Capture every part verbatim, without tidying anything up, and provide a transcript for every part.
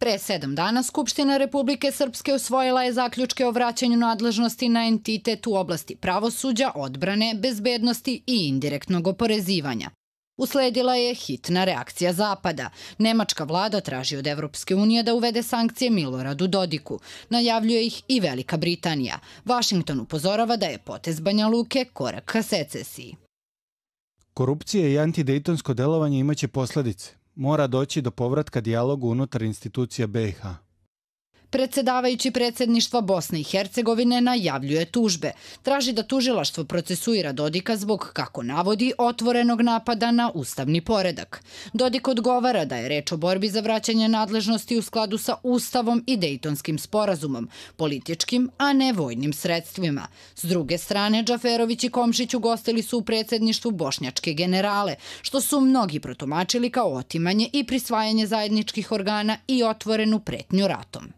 Pre sedam dana Skupština Republike Srpske usvojila je zaključke o vraćanju nadležnosti na entitet u oblasti pravosuđa, odbrane, bezbednosti i indirektnog oporezivanja. Usledila je hitna reakcija Zapada. Nemačka vlada traži od Evropske unije da uvede sankcije Miloradu Dodiku. Najavljuje ih i Velika Britanija. Vašington upozorava da je potez Banja Luke korak ka secesiji. Korupcija i antidejtonsko delovanje imaće posljedice. Mora doći do povratka dijalogu unutar institucija B i H. Predsedavajući predsjedništva Bosne i Hercegovine najavljuje tužbe. Traži da tužilaštvo procesuira Dodika zbog, kako navodi, otvorenog napada na ustavni poredak. Dodik odgovara da je reč o borbi za vraćanje nadležnosti u skladu sa Ustavom i Dejtonskim sporazumom, političkim, a ne vojnim sredstvima. S druge strane, Džaferović i Komšić ugostili su u predsjedništvu bošnjačke generale, što su mnogi protumačili kao otimanje i prisvajanje zajedničkih organa i otvorenu pretnju ratom.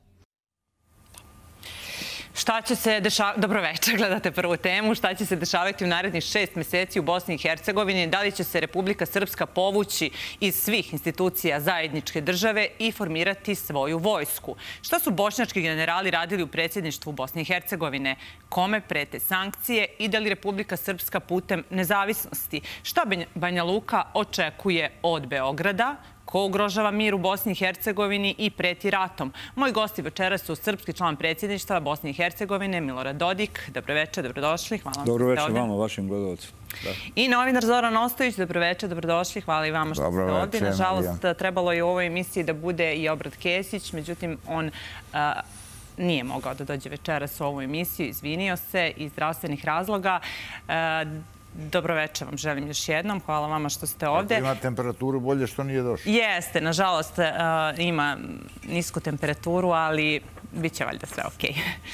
Šta će se dešavati, dobroveče, gledate prvu temu, šta će se dešavati u narednih šest meseci u Bosni i Hercegovini, da li će se Republika Srpska povući iz svih institucija zajedničke države i formirati svoju vojsku? Šta su bošnjački generali radili u predsjedništvu Bosne i Hercegovine? Kome prete sankcije i da li Republika Srpska putem nezavisnosti? Šta Banja Luka očekuje od Beograda? Ko ugrožava mir u Bosni i Hercegovini i preti ratom? Moji gosti večeras su srpski član predsjedništva Bosne i Hercegovine, Milorad Dodik. Dobroveče, dobrodošli. Hvala vam što ste ovdje. Dobroveče vama, vašim gledalcima. I novinar Zoran Ostojić. Dobroveče, dobrodošli. Hvala i vama što ste ovdje. Nažalost, trebalo je u ovoj emisiji da bude i Obrad Kesić, međutim, on nije mogao da dođe večeras u ovu emisiju. Izvinio se iz zdravstvenih razloga. Dobroveče vam želim još jednom. Hvala vama što ste ovdje. Ako ima temperaturu, bolje što nije došlo. Jeste, nažalost ima nisku temperaturu, ali bit će valjda sve okej.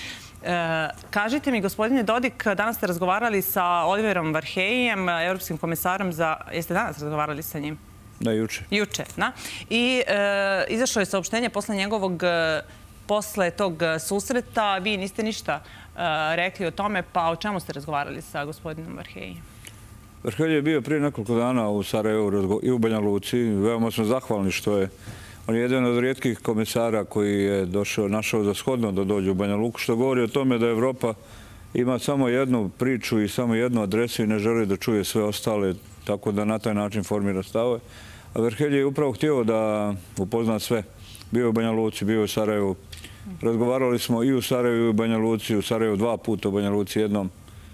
Kažite mi, gospodine Dodik, danas ste razgovarali sa Oliverom Varheljem, evropskim komisarom za... Jeste danas razgovarali sa njim? Da, juče. Juče, da. I izašlo je saopštenje posle njegovog, posle tog susreta. Vi niste ništa rekli o tome, pa o čemu ste razgovarali sa gospodinom Varheljem? Varhelj je bio prije nekoliko dana u Sarajevu i u Banja Luci. Veoma smo zahvalni što je on je jedan od rijetkih komisara koji je došao, našao za shodno da dođe u Banja Luku, što govori o tome da Evropa ima samo jednu priču i samo jednu adresu i ne želi da čuje sve ostale, tako da na taj način formira stavove. A Varhelj je upravo htio da upozna sve. Bio je u Banja Luci, bio je u Sarajevu. Razgovarali smo i u Sarajevu i u Banja Luci, u Sarajevu dva puta, u Banja Luci jednom.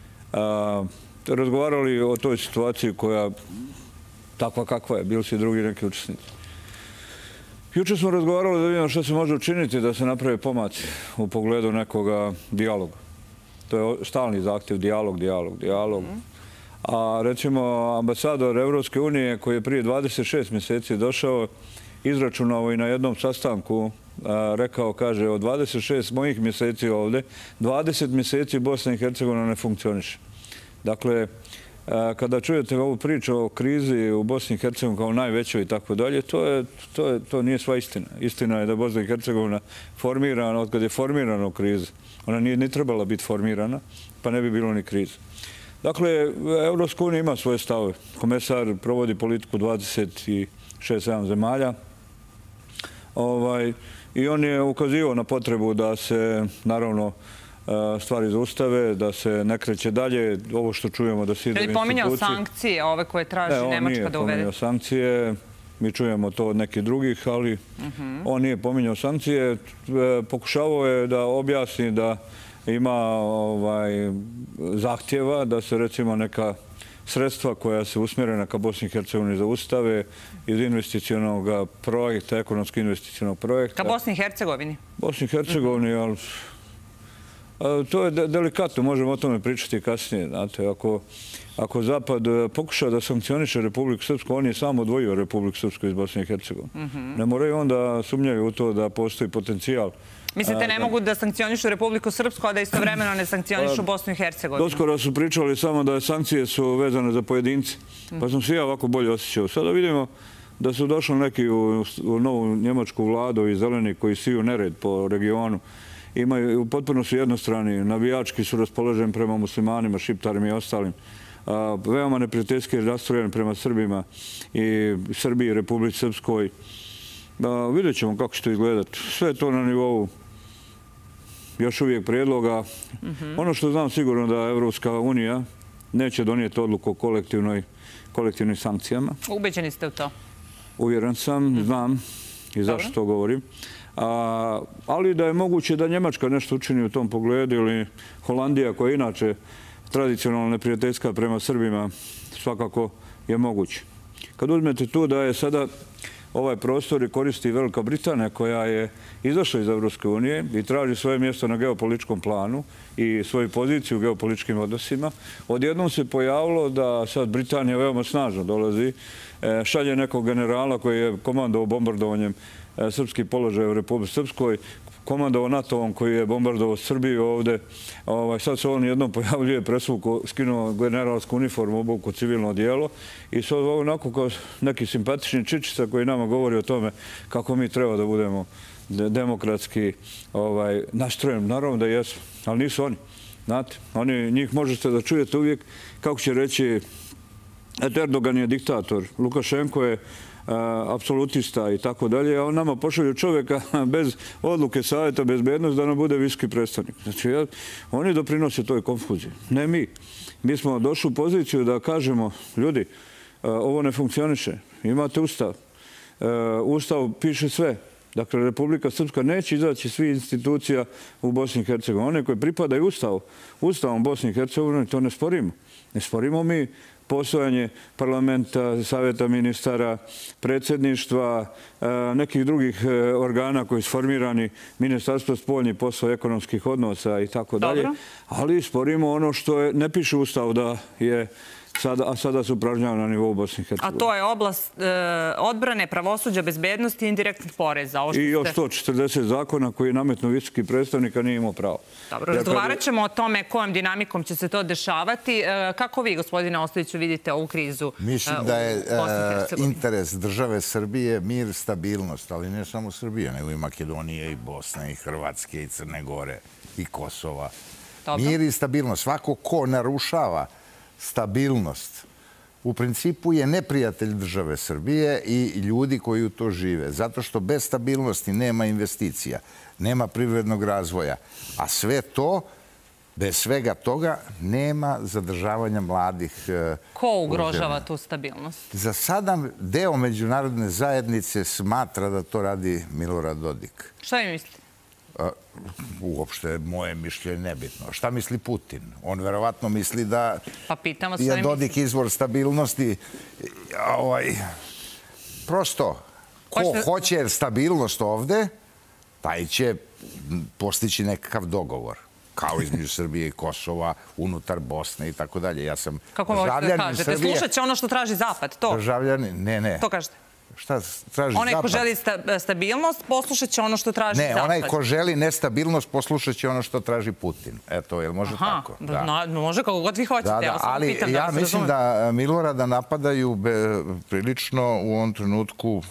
Razgovarali o toj situaciji koja takva kakva je, bili su i drugi neki učesnici. Juče smo razgovarali da vidimo što se može učiniti da se naprave pomaci u pogledu nekoga dijaloga. To je stalni zahtjev, dijalog, dijalog, dijalog. A recimo ambasador Evropske unije koji je prije dvadeset šest mjeseci došao, izračunao i na jednom sastanku rekao, kaže, od dvadeset šest mojih mjeseci ovdje, dvadeset mjeseci Bosna i Hercegovina ne funkcioniše. Dakle, kada čujete ovu priču o krizi u Bosni i Hercegovini kao najvećoj i tako dalje, to nije sva istina. Istina je da Bosna i Hercegovina formirana, od kada je formirana u krizi, ona nije ni trebala biti formirana, pa ne bi bilo ni krize. Dakle, Evropska unija ima svoje stavove. Komesar provodi politiku dvadeset šest sedam zemalja. I on je ukazivao na potrebu da se, naravno, stvari zaustave, da se ne kreće dalje. Ovo što čujemo da se ide u instituciji. Je li pominjao sankcije, ove koje traži Nemačka da uvede? Ne, on nije pominjao sankcije. Mi čujemo to od nekih drugih, ali on nije pominjao sankcije. Pokušavao je da objasni da ima zahtjeva da se, recimo, neka sredstva koja se usmjerena ka Bosni i Hercegovini zaustave iz investicionog projekta, ekonomski investicionog projekta. Ka Bosni i Hercegovini? Bosni i Hercegovini, ali to je delikatno, možemo o tome pričati kasnije. Znate, ako Zapad pokuša da sankcioniše Republiku Srpsku, on je samo odvojio Republiku Srpsku iz Bosne i Hercegovine. Ne moraju onda sumnjaju u to da postoji potencijal. Mislite, ne mogu da sankcionišu Republiku Srpsku, a da istovremeno ne sankcionišu Bosnu i Hercegovinu? Doskoro su pričali samo da sankcije su vezane za pojedinci, pa sam se ja ovako bolje osjećao. Sada vidimo da su došli neki u novu njemačku vladu i zeleni koji siju nered po regionu. Potpuno su jednostrani, navijački su raspoloženi prema muslimanima, šiptarima i ostalim. Veoma neprijateljski rastrojeni prema Srbima i Srbiji, Republici Srpskoj. Vidjet ćemo kako će to izgledati. Sve je to na nivou još uvijek prijedloga. Ono što znam sigurno da Evropska unija neće donijeti odluku o kolektivnim sankcijama. Ubeđeni ste u to? Uvjeren sam, znam i zašto to govorim. Ali da je moguće da Njemačka nešto učini u tom pogledu ili Holandija, koja je inače tradicionalno neprijateljska prema Srbima, svakako je moguće. Kad uzmete tu da je sada ovaj prostor i koristi Velika Britanija, koja je izašla iz Evropske unije i traži svoje mjesto na geopolitičkom planu i svoju poziciju u geopolitičkim odnosima, odjednom se pojavilo da sad Britanija veoma snažno dolazi, šalje nekog generala koji je komandovao bombardovanjem srpskih položaja u Republici Srpskoj, komandovao NATO-om koji je bombardovao Srbiju ovde. Sad se on jednom pojavljuje, presvuko, skinuo generalsku uniformu, obuku civilno odijelo i sad ovo onako kao neki simpatični čičica koji nama govori o tome kako mi treba da budemo demokratski nastrojeni. Naravno da jesu, ali nisu oni. Znate, njih možete da čujete uvijek, kako će reći, Erdogan je diktator, Lukašenko je apsolutista i tako dalje, a on nama pošalju čovjeka bez odluke Savjeta bezbednosti da nam bude visoki predstavnik. Znači, oni doprinose toj konfuziji. Ne mi. Mi smo došli u poziciju da kažemo, ljudi, ovo ne funkcioniše. Imate ustav. Ustav piše sve. Dakle, Republika Srpska neće izaći svi institucija u Bosni i Hercegovini. One koje pripadaju ustavu, ustavom Bosni i Hercegovini, to ne sporimo. Ne sporimo mi postojanje parlamenta, savjeta ministara, predsjedništva, nekih drugih organa koji su formirani, ministarstvo spoljnih poslova, ekonomskih odnosa i tako dalje. Ali sporimo ono što ne piše u ustavu da je, a sada se upražnjava na nivou Bosne i Hercegovine. A to je oblast odbrane, pravosuđa, bezbednosti i indirektnih poreza. I još sto četrdeset zakona koji je nametno visoki predstavnik, a nije imao pravo. Dobro, razgovarat ćemo o tome kojom dinamikom će se to dešavati. Kako vi, gospodine Ostojiću, vidite ovu krizu u Bosni i Hercegovini? Mislim da je interes države Srbije mir, stabilnost, ali ne samo Srbije, nego i Makedonije, i Bosne, i Hrvatske, i Crne Gore, i Kosova. Mir i stabilnost. Svako ko narušava stabilnost u principu je neprijatelj države Srbije i ljudi koji u to žive. Zato što bez stabilnosti nema investicija, nema privrednog razvoja. A sve to, bez svega toga, nema zadržavanja mladih. Ko ugrožava tu stabilnost? Za sada deo međunarodne zajednice smatra da to radi Milorad Dodik. Šta vi mislite? Uopšte moje mišljenje nebitno. Šta misli Putin? On verovatno misli da je Dodik izvor stabilnosti. Prosto, ko hoće stabilnost ovde, taj će postići nekakav dogovor. Kao između Srbije i Kosova, unutar Bosne i tako dalje. Ja sam državljanin Srbije. Kako možete da kažete? Slušat će ono što traži Zapad, to? Državljanin, ne, ne. To kažete? Šta traži Zapad? Onaj ko želi stabilnost, poslušat će ono što traži Zapad. Ne, onaj ko želi nestabilnost, poslušat će ono što traži Putin. Eto, jel može tako? Može kako god vi hoćete. Ali ja mislim da Milorada napadaju prilično u ovom trenutku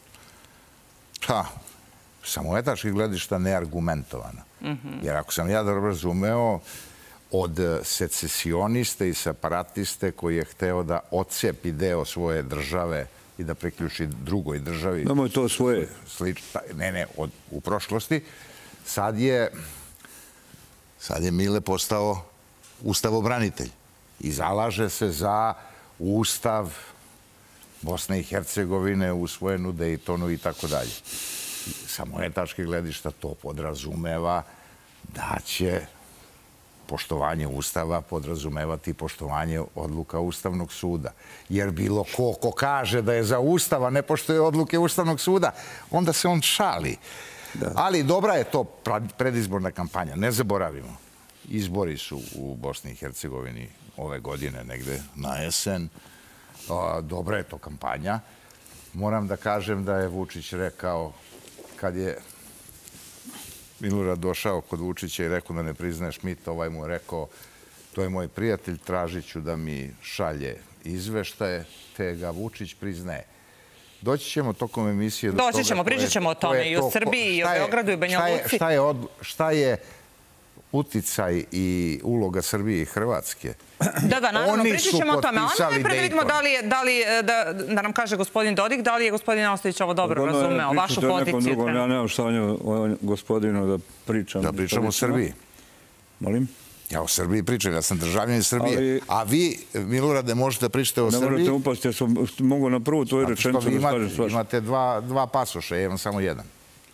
sa mojetačkih gledišta neargumentovano. Jer ako sam ja dobro razumeo, od secesioniste i separatiste koji je hteo da odcepi deo svoje države i da priključi drugoj državi. Nemo je to svoje. Ne, ne, u prošlosti. Sad je sad je Mile postao ustavobranitelj i zalaže se za ustav Bosne i Hercegovine, usvojen u Dejtonu i tako dalje. Sa moje tačke gledišta to podrazumeva da će poštovanje Ustava podrazumevati poštovanje odluka Ustavnog suda. Jer bilo ko ko kaže da je za Ustava, ne poštuje odluke Ustavnog suda, onda se on šali. Ali dobra je to predizborna kampanja. Ne zaboravimo. Izbori su u Bosni i Hercegovini ove godine negde na jesen. Dobra je to kampanja. Moram da kažem da je Vučić rekao, kad je Milorad došao kod Vučića i rekao da ne priznaje Šmita, ovaj mu je rekao, to je moj prijatelj, tražit ću da mi šalje izveštaje, te ga Vučić priznaje. Doći ćemo tokom emisije do toga... Doći ćemo, pričat ćemo o tome i u Srbiji, i u Beogradu, i u Banja Luci. Šta je uticaj i uloga Srbije i Hrvatske. Da, da, naravno, Oni pričat su ćemo o tome. Ono potpisali najpre da vidimo Dayton. da li je, da li, je- da, da nam kaže gospodin Dodik, da li je gospodin Ostojić ovo dobro razumeo, vašu poziciju. Ja nemam šta o gospodinu da pričam. Da pričamo o Srbiji. Molim? Ja o Srbiji pričam, ja sam državljanin Srbije. Ali- A vi, Milorade, možete da pričate o Ne Srbiji? morate upasti, ja sam mogu na prvu tvoju Zato što rečenicu vi da kažem imate, svašta. imate dva, dva pasoša, ja imam samo jedan.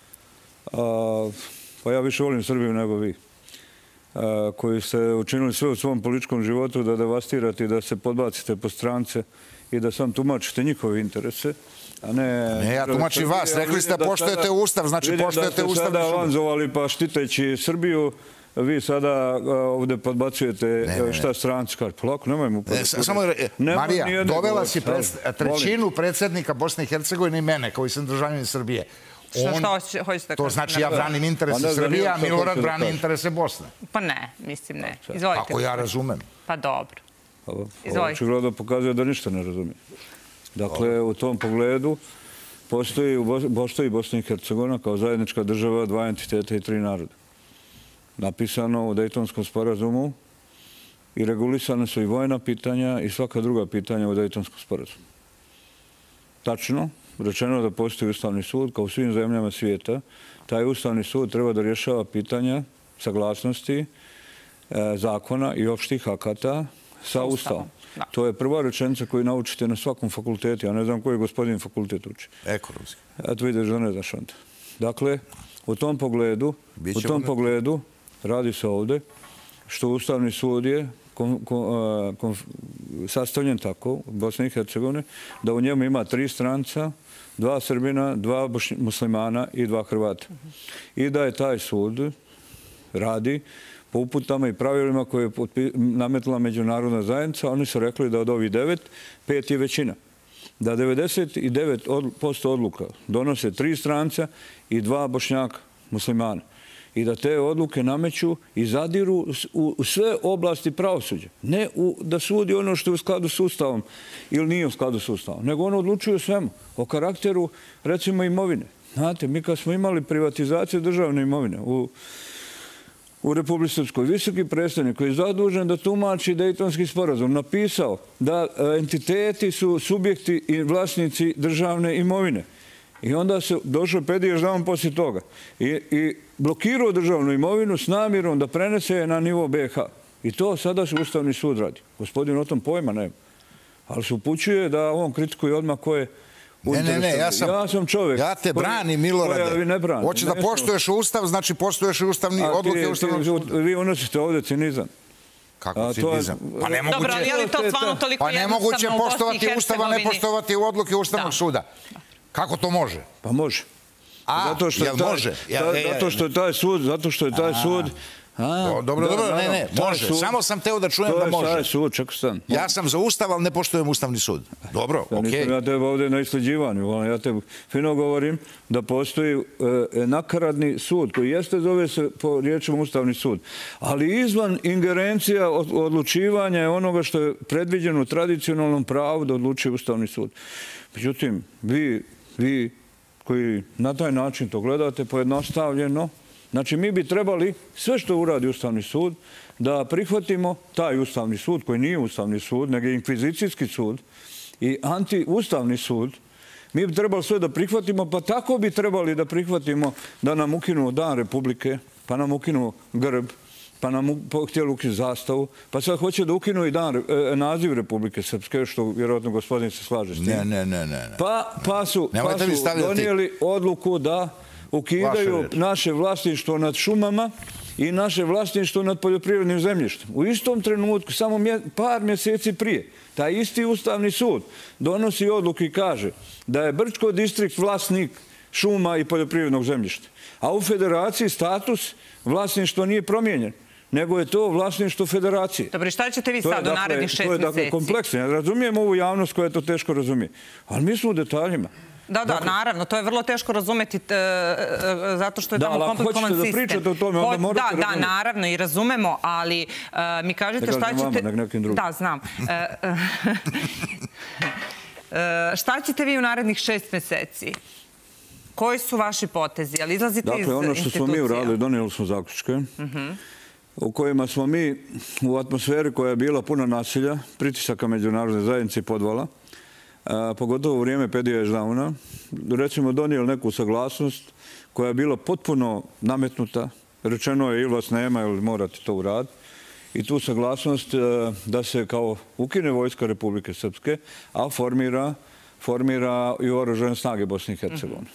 A, pa ja više volim Srbiju nego vi, a, koji ste učinili sve u svom političkom životu da devastirate i da se podbacite po strance i da sam tumačite njihove interese, a ne... Ne, ja tumačim vas. Rekli ste poštujete Ustav, znači poštujete Ustavni sud. Vidim da ste sada sud. avanzovali pa štiteći Srbiju, vi sada a, ovde podbacujete Ne, ne, ne. šta stranci kaže. Polako, nemojmo... E, podbacujete. samo, e, Nema Marija, nijedne dovela govor, si samo. pred- trećinu predsjednika Bosne i Hercegovine i mene, koji sam državljanin Srbije. Šta, On- šta hoćete, hoćete da To kažete? znači ja branim Pa interese ne znam, Srbije, a šta Milorad hoćete da brani kažete. interese Bosne. Pa ne, mislim ne. Izvolite. Ako ja razumem. Pa dobro. Ovo Izvolite. očigledno pokazuje da ništa ne razumije. Dakle, u tom pogledu postoji, u Bos- postoji Bosna i Hercegovina kao zajednička država, dva entiteta i tri naroda. Napisano u Dejtonskom sporazumu i regulisane su i vojna pitanja i svaka druga pitanja u Dejtonskom sporazumu. Tačno, rečeno da postoji Ustavni sud, kao u svim zemljama svijeta. Taj Ustavni sud treba da rješava pitanja saglasnosti e, zakona i opštih akata sa Ustavom. Da. To je prva rečenica koju naučite na svakom fakultetu. Ja ne znam koji gospodin fakultet uči. Ekonomski. Eto vidiš da ne znaš onda. Dakle, u tom pogledu, Biće u tom ono- pogledu radi se ovde što Ustavni sud je kom- kom- a, konf- sastavljen tako u Bosni i Hercegovini da u njemu ima tri stranca, dva Srbina, dva Bošnj- muslimana i dva Hrvata. I da je taj sud radi po uputama i pravilima koje je potpi- nametila međunarodna zajednica. Oni su rekli da od ovih devet, pet je većina. Da devedeset devet posto odluka donose tri stranca i dva Bošnjaka, muslimana. I da te odluke nameću i zadiru s- u u sve oblasti pravosuđa. Ne u, da sudi ono što je u skladu s Ustavom ili nije u skladu s Ustavom, nego ono odlučuje o svemu, o karakteru, recimo, imovine. Znate, mi kad smo imali privatizaciju državne imovine u u Republici Srpskoj, visoki predstavnik koji je zadužen da tumači Dejtonski sporazum napisao da e, entiteti su subjekti i vlasnici državne imovine. I onda se došao Pedijež dan poslije toga i, i blokirao državnu imovinu s namjerom da prenese je na nivo be ha. I to sada se Ustavni sud radi. Gospodin o tom pojma nema. Ali se upućuje da on kritikuje odmah ko je u Ne, ne, ne, interesu. ja sam, ja sam čovjek. Ja te koji- branim, koja Milorade. vi ne brani. Hoće da Ne poštuješ Ustav, znači poštuješ i ustavni A ti- odluke ti- Ustavnog suda. Vi unosite ovdje cinizam. Kako A to je- cinizam? Pa ne Dobro, moguće, ali je li to stvarno toliko pa jednostavno nemoguće u Bosni i poštovati Ustav, a ne Hercegovini? poštovati odluke Ustavnog Da. suda. Kako to može? Pa može. A, zato što je jel taj, može? Ja, ta- ja, ja. zato što je taj sud, zato što je taj sud... A, O, dobro, dobro, ne, ne, taj može. sud- Samo sam teo da čujem to da je može. taj sud, čekaj stan. Ja sam za Ustav, ali ne poštujem Ustavni sud. Dobro, Ja okej. nisam ja tebe ovdje na isleđivanju, ono, ja te fino govorim da postoji e, nakaradni sud koji jeste, zove se po riječima Ustavni sud, ali izvan ingerencija od, odlučivanja je onoga što je predviđeno u tradicionalnom pravu da odlučuje Ustavni sud. Međutim, vi, vi koji na taj način to gledate pojednostavljeno, znači mi bi trebali sve što uradi Ustavni sud da prihvatimo taj Ustavni sud koji nije Ustavni sud, nego je inkvizicijski sud i antiustavni sud. Mi bi trebali sve da prihvatimo, pa tako bi trebali da prihvatimo da nam ukinu Dan Republike, pa nam ukinu grb, pa nam u- po- htjeli ukinuti zastavu, pa sad hoće da ukinu i dan, e, naziv Republike Srpske, što vjerojatno gospodin se slaže s tim. Ne, ne, ne, ne. ne. Pa, pa su, pa Nemojte mi su stavljati- donijeli odluku da ukidaju Vaše reči. naše vlasništvo nad šumama i naše vlasništvo nad poljoprivrednim zemljištem. U istom trenutku, samo mje- par mjeseci prije, taj isti Ustavni sud donosi odluku i kaže da je Brčko distrikt vlasnik šuma i poljoprivrednog zemljišta. A u federaciji status vlasništva nije promijenjen, nego je to vlasništvo federacije. Dobro, i šta ćete vi To je, sad u dakle, narednih šest To je dakle mjeseci? kompleksno. Ja razumijem ovu javnost koja to teško razumije. Ali mi smo u detaljima. Da, da, naravno, to je vrlo teško razumeti t- e, e, zato što je Da, tamo ali ako komplikovan hoćete da sistem. pričate o tome, onda Ho- morate Da, da, razumeti. naravno, i razumemo, ali e, mi kažete Ne šta kažem vama, ćete... nego nekim drugim. Da, znam. E, e, e, šta ćete vi u narednih šest mjeseci? Koji su vaši potezi? Ali izlazite iz Dakle, ono što smo mi institucija? uradili, donijeli smo zaključke u kojima smo mi u atmosferi koja je bila puna nasilja, pritisaka međunarodne zajednice i podvala, pogotovo u vrijeme Pedija Ježdavuna, recimo donijeli neku saglasnost koja je bila potpuno nametnuta. Rečeno je ili vas nema ili morate to uraditi. I tu saglasnost da se kao ukine vojska Republike Srpske, a formira, formira i oružane snage Bosne i Hercegovine.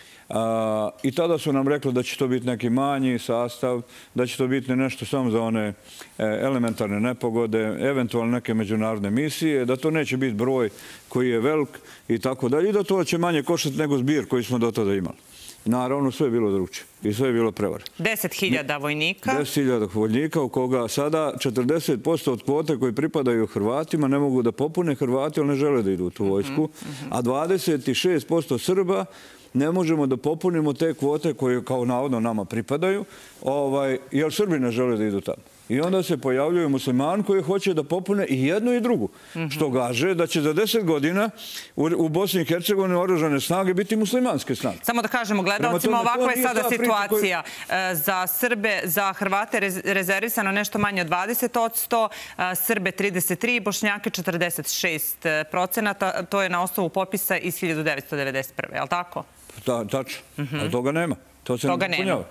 I tada su nam rekli da će to biti neki manji sastav, da će to biti nešto samo za one elementarne nepogode, eventualno neke međunarodne misije, da to neće biti broj koji je velik i tako dalje, i da to će manje koštati nego zbir koji smo do tada imali. Naravno, sve je bilo drugčije i sve je bilo prevare. deset hiljada vojnika? deset hiljada vojnika, u koga sada četrdeset posto od kvote koji pripadaju Hrvatima ne mogu da popune Hrvati, ali ne žele da idu u tu vojsku, a dvadeset šest posto Srba ne možemo da popunimo te kvote koje kao navodno nama pripadaju, jer Srbi ne žele da idu tamo. I onda se pojavljaju musliman koji hoće da popune i jednu i drugu. Što kaže da će za deset godina u Bosni i Hercegovini oružane snage biti muslimanske snage. Samo da kažemo gledalcima, ovakva je sada situacija. Za Srbe, za Hrvate rezervisano nešto manje od dvadeset posto, Srbe trideset tri, Bošnjake četrdeset šest procenata. To je na osnovu popisa iz hiljadu devetsto devedeset prve. Je li tako? Tačno. Ali toga nema. To se ne popunjava.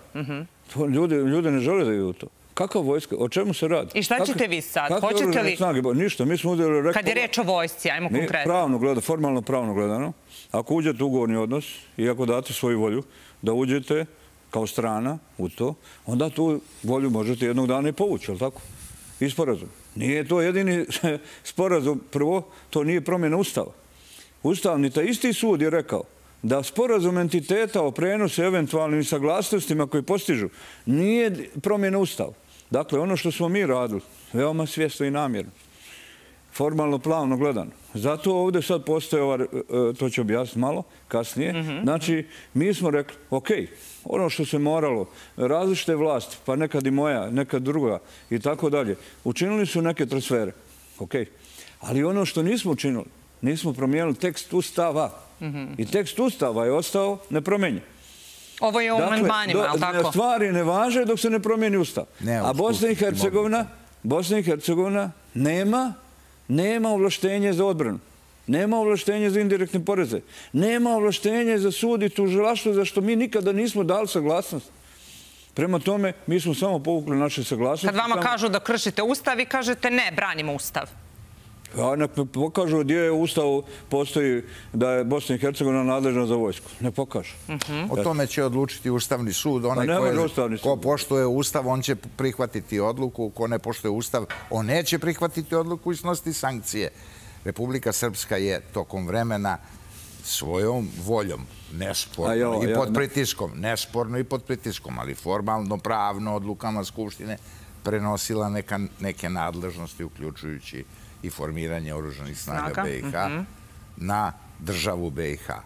Ljudi ne žele da idu u to. Kakva vojska? O čemu se radi? I šta ćete vi sad? Hoćete li... Ništa, mi smo uzeli... Kad je reč o vojsci, ajmo konkretno. Pravno gledano, formalno pravno gledano, ako uđete u ugovorni odnos i ako date svoju volju da uđete kao strana u to, onda tu volju možete jednog dana i povući, je li tako? I sporazum. Nije to jedini sporazum. Prvo, to nije promjena Ustava. Ustavni, taj isti sud je rekao da sporazum entiteta o prenosu eventualnim saglasnostima koji postižu nije promjena Ustava. Dakle, ono što smo mi radili, veoma svjesno i namjerno, formalno, plavno gledano. Zato ovdje sad postoje, ova, to ću objasniti malo kasnije, znači mi smo rekli, ok, ono što se moralo, različite vlasti, pa nekad i moja, nekad druga i tako dalje, učinili su neke transfere, ok, ali ono što nismo učinili, nismo promijenili tekst Ustava. I tekst Ustava je ostao nepromenjen. Ovo je u amandmanima, je li tako? Stvari ne važe dok se ne promijeni Ustav. A Bosna i Hercegovina, Bosna i Hercegovina nema, nema ovlaštenje za odbranu. Nema ovlaštenje za indirektne poreze. Nema ovlaštenje za sud i tužilaštvo, za što mi nikada nismo dali saglasnost. Prema tome, mi smo samo povukli naše saglasnosti. Kad vama kažu da kršite Ustav, vi kažete ne, branimo Ustav. Ja, nek me pokažu gdje je u Ustavu postoji da je Bosna i Hercegovina nadležna za vojsku. Ne pokažu. O tome će odlučiti Ustavni sud. Onaj ko poštuje Ustav, on će prihvatiti odluku. Ko ne poštuje Ustav, on neće prihvatiti odluku i snositi sankcije. Republika Srpska je tokom vremena svojom voljom, nesporno i pod pritiskom, nesporno i pod pritiskom, ali formalno, pravno, odlukama Skupštine prenosila neke nadležnosti, uključujući i formiranje oružanih snaga be i ha na državu be i ha.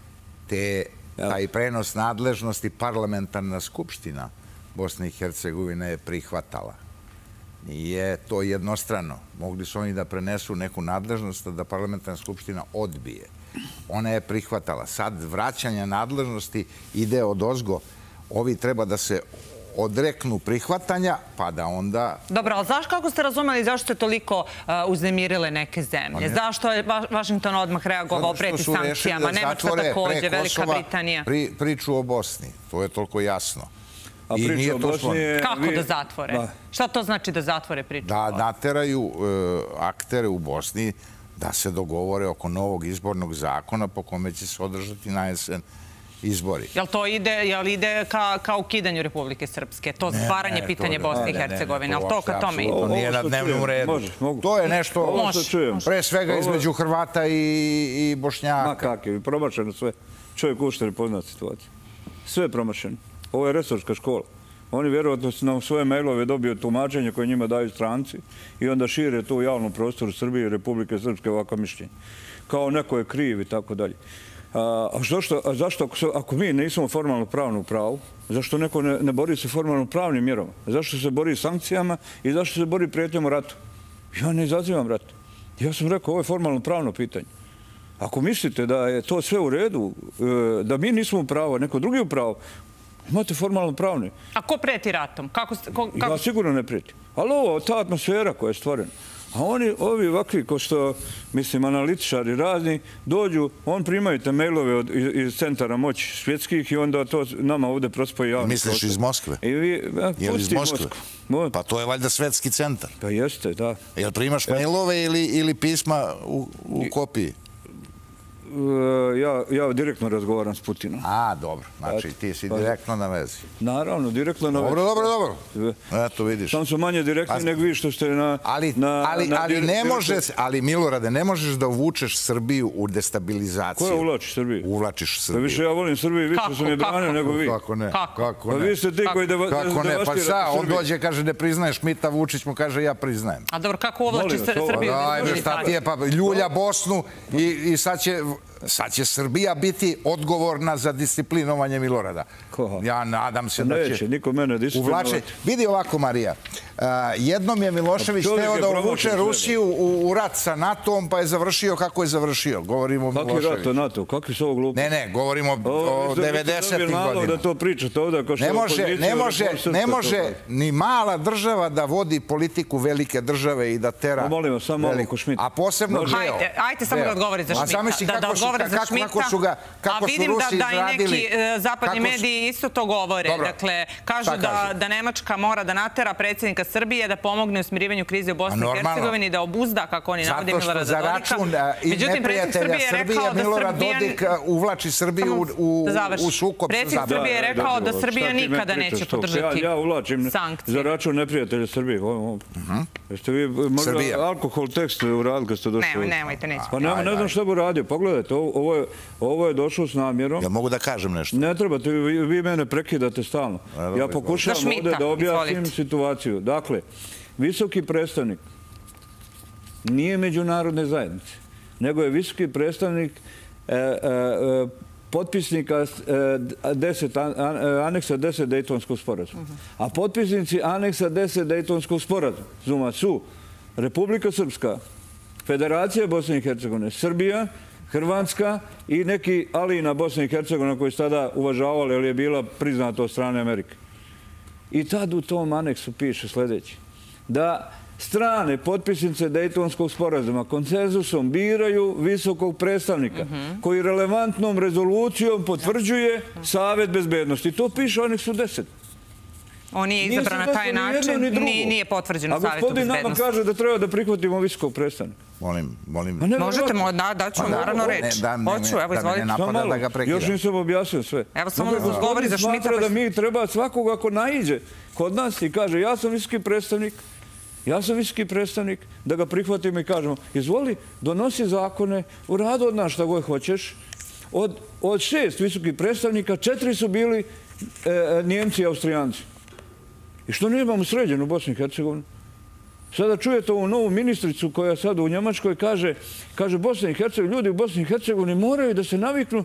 Taj prenos nadležnosti parlamentarna skupština Bosne i Hercegovine je prihvatala. Nije to jednostrano. Mogli su oni da prenesu neku nadležnost da parlamentarna skupština odbije. Ona je prihvatala. Sad vraćanje nadležnosti ide od ozgo. Ovi treba da se odreknu prihvatanja, pa da onda... Dobro, ali zašto, kako ste razumeli, zašto ste toliko uznemirile neke zemlje? Zašto je Vašington odmah reagovao preti sankcijama? Nemačka također, Velika Britanija. Priču o Bosni, to je toliko jasno. A priču o Bosni je... Kako da zatvore? Šta to znači da zatvore priču? Da nateraju aktere u Bosni da se dogovore oko novog izbornog zakona po kome će se održati na jesen izbori. Jel to ide ka ukidanju Republike Srpske? To stvaranje pitanje Bosne i Hercegovine, ali to ka tome ide? To nije na dnevnom redu. To je nešto pre svega između Hrvata i Bošnjaka. Ma kak je, promašeno sve. Čovjek ušte ne pozna situaciju. Sve je promašeno. Ovo je resorska škola. Oni vjerovatno na svoje mailove dobiju tumačenje koje njima daju stranci i onda šire to u javnom prostoru Srbije i Republike Srpske ovakav mišljenje. Kao neko je kriv i tako dalje. A zašto, ako mi nismo formalno pravno u pravu, zašto neko ne bori se formalno pravnim mjerama? Zašto se bori sankcijama i zašto se bori prijetnjom ratu? Ja ne izazivam rat. Ja sam rekao, ovo je formalno pravno pitanje. Ako mislite da je to sve u redu, da mi nismo u pravu, neko drugi u pravu, Imate formalno pravne. A ko preti ratom? Kako... Ja sigurno ne pretim. Ali ovo, ta atmosfera koja je stvorena. A oni, ovi ovakvi, ko što, mislim, analitičari razni, dođu, on primaju te mailove iz centara moći svjetskih i onda to nama ovdje prospoji javno. Misliš iz Moskve? Je li iz Moskve? Pa to je valjda svetski centar. Pa jeste, da. Jel primaš mailove ili pisma u kopiji? Ja direktno razgovaram s Putinom. A, dobro. Znači, ti si direktno na vezi. Naravno, direktno na vezi. Dobro, dobro, dobro. Eto, vidiš. Sam su manje direktni nego vi što ste na... Ali ne možeš, ali Milorade, ne možeš da uvučeš Srbiju u destabilizaciju. Ko je uvlačiš Srbiju? Uvlačiš Srbiju. Pa više ja volim Srbiju, više sam je branio nego vi. Kako ne? Kako ne? Pa vi ste ti koji devastirate Srbiju. Kako ne? Pa šta, on dođe, kaže, ne priznaješ Mita, Vučić mu kaže, ja priznajem. A dobro, kako uvlači Srbiju? Ajme, šta ti je, pa ljulja Bosnu i sad će... Sad će Srbija biti odgovorna za disciplinovanje Milorada. Ja nadam se da će... Neće, niko mene disciplinovati. Vidi ovako, Marija. Jednom je Milošević teo da uvuče Rusiju u rat sa NATO-om, pa je završio kako je završio. Govorimo o Miloševiću. Kakvi rat o NATO? Kakvi su ovo glupi? Ne, ne, govorimo o devedesetim godinama. Da to pričate ovdje kao što je opozicija. Ne može ni mala država da vodi politiku velike države i da tera... Molim vas, samo malo ko Šmita. A posebno deo. Ajte samo da odgovori za Šmita. Da odgovori za Šmita. A vidim da i neki zapadni mediji isto to govore. Dakle, kažu da Nemačka mora da natera predsjednika Srbije da pomogne u smirivanju krize u Bosni i Hercegovini, da obuzda, kako oni navode, Milorada Dodika. Zato što za račun i neprijatelja Srbije Milorad Dodik uvlači Srbiju u sukob. Predsjednik Srbije je rekao da Srbija nikada neće podržati Ja uvlačim za račun neprijatelja Srbije. Jeste vi možda alkohol tekst uradili kad ste došli? Nemoj, nemojte, neću. Pa ne znam što bi uradio. Pogledajte, ovo je došlo s namjerom. Ja mogu da kažem nešto? Ne trebate, vi mene prekidate stalno. Ja pokušavam ovdje da objasnim situaciju. Dakle, visoki predstavnik nije međunarodne zajednice, nego je visoki predstavnik potpisnika aneksa deset Dejtonskog sporazuma. A potpisnici aneksa deset Dejtonskog sporazuma su Republika Srpska, Federacija Bosne i Hercegovine, Srbija, Hrvatska i neki alina Bosne i Hercegovine koji su tada uvažavali, ali je bila priznata od strane Amerike. I tad u tom aneksu piše sljedeće. Da strane potpisnice Dejtonskog sporazuma konsenzusom biraju visokog predstavnika koji relevantnom rezolucijom potvrđuje Savet bezbednosti. To piše u aneksu deset. On nije izabran na taj način, nije potvrđen u Savetu bezbednosti. A gospodin nama kaže da treba da prihvatimo visokog predstavnika. Molim, molim. Možete, daću naravno reč. Hoću, evo, izvolite. Još nisam objasnio sve. Evo, samo da odgovori za Šmita. Smatra da mi treba svakoga ako naiđe kod nas i kaže ja sam visoki predstavnik, ja sam visoki predstavnik, da ga prihvatimo i kažemo, izvoli, donosi zakone, uradi od nas šta god hoćeš. Od šest visokih predstavnika, četiri su bili Njemci i Austrijanci. I što nemamo sređeno u Bosni i Hercegovini? Sada čujete ovu novu ministricu koja sad u Njemačkoj kaže, kaže Bosna i Hercegovina, ljudi u Bosni i Hercegovini moraju da se naviknu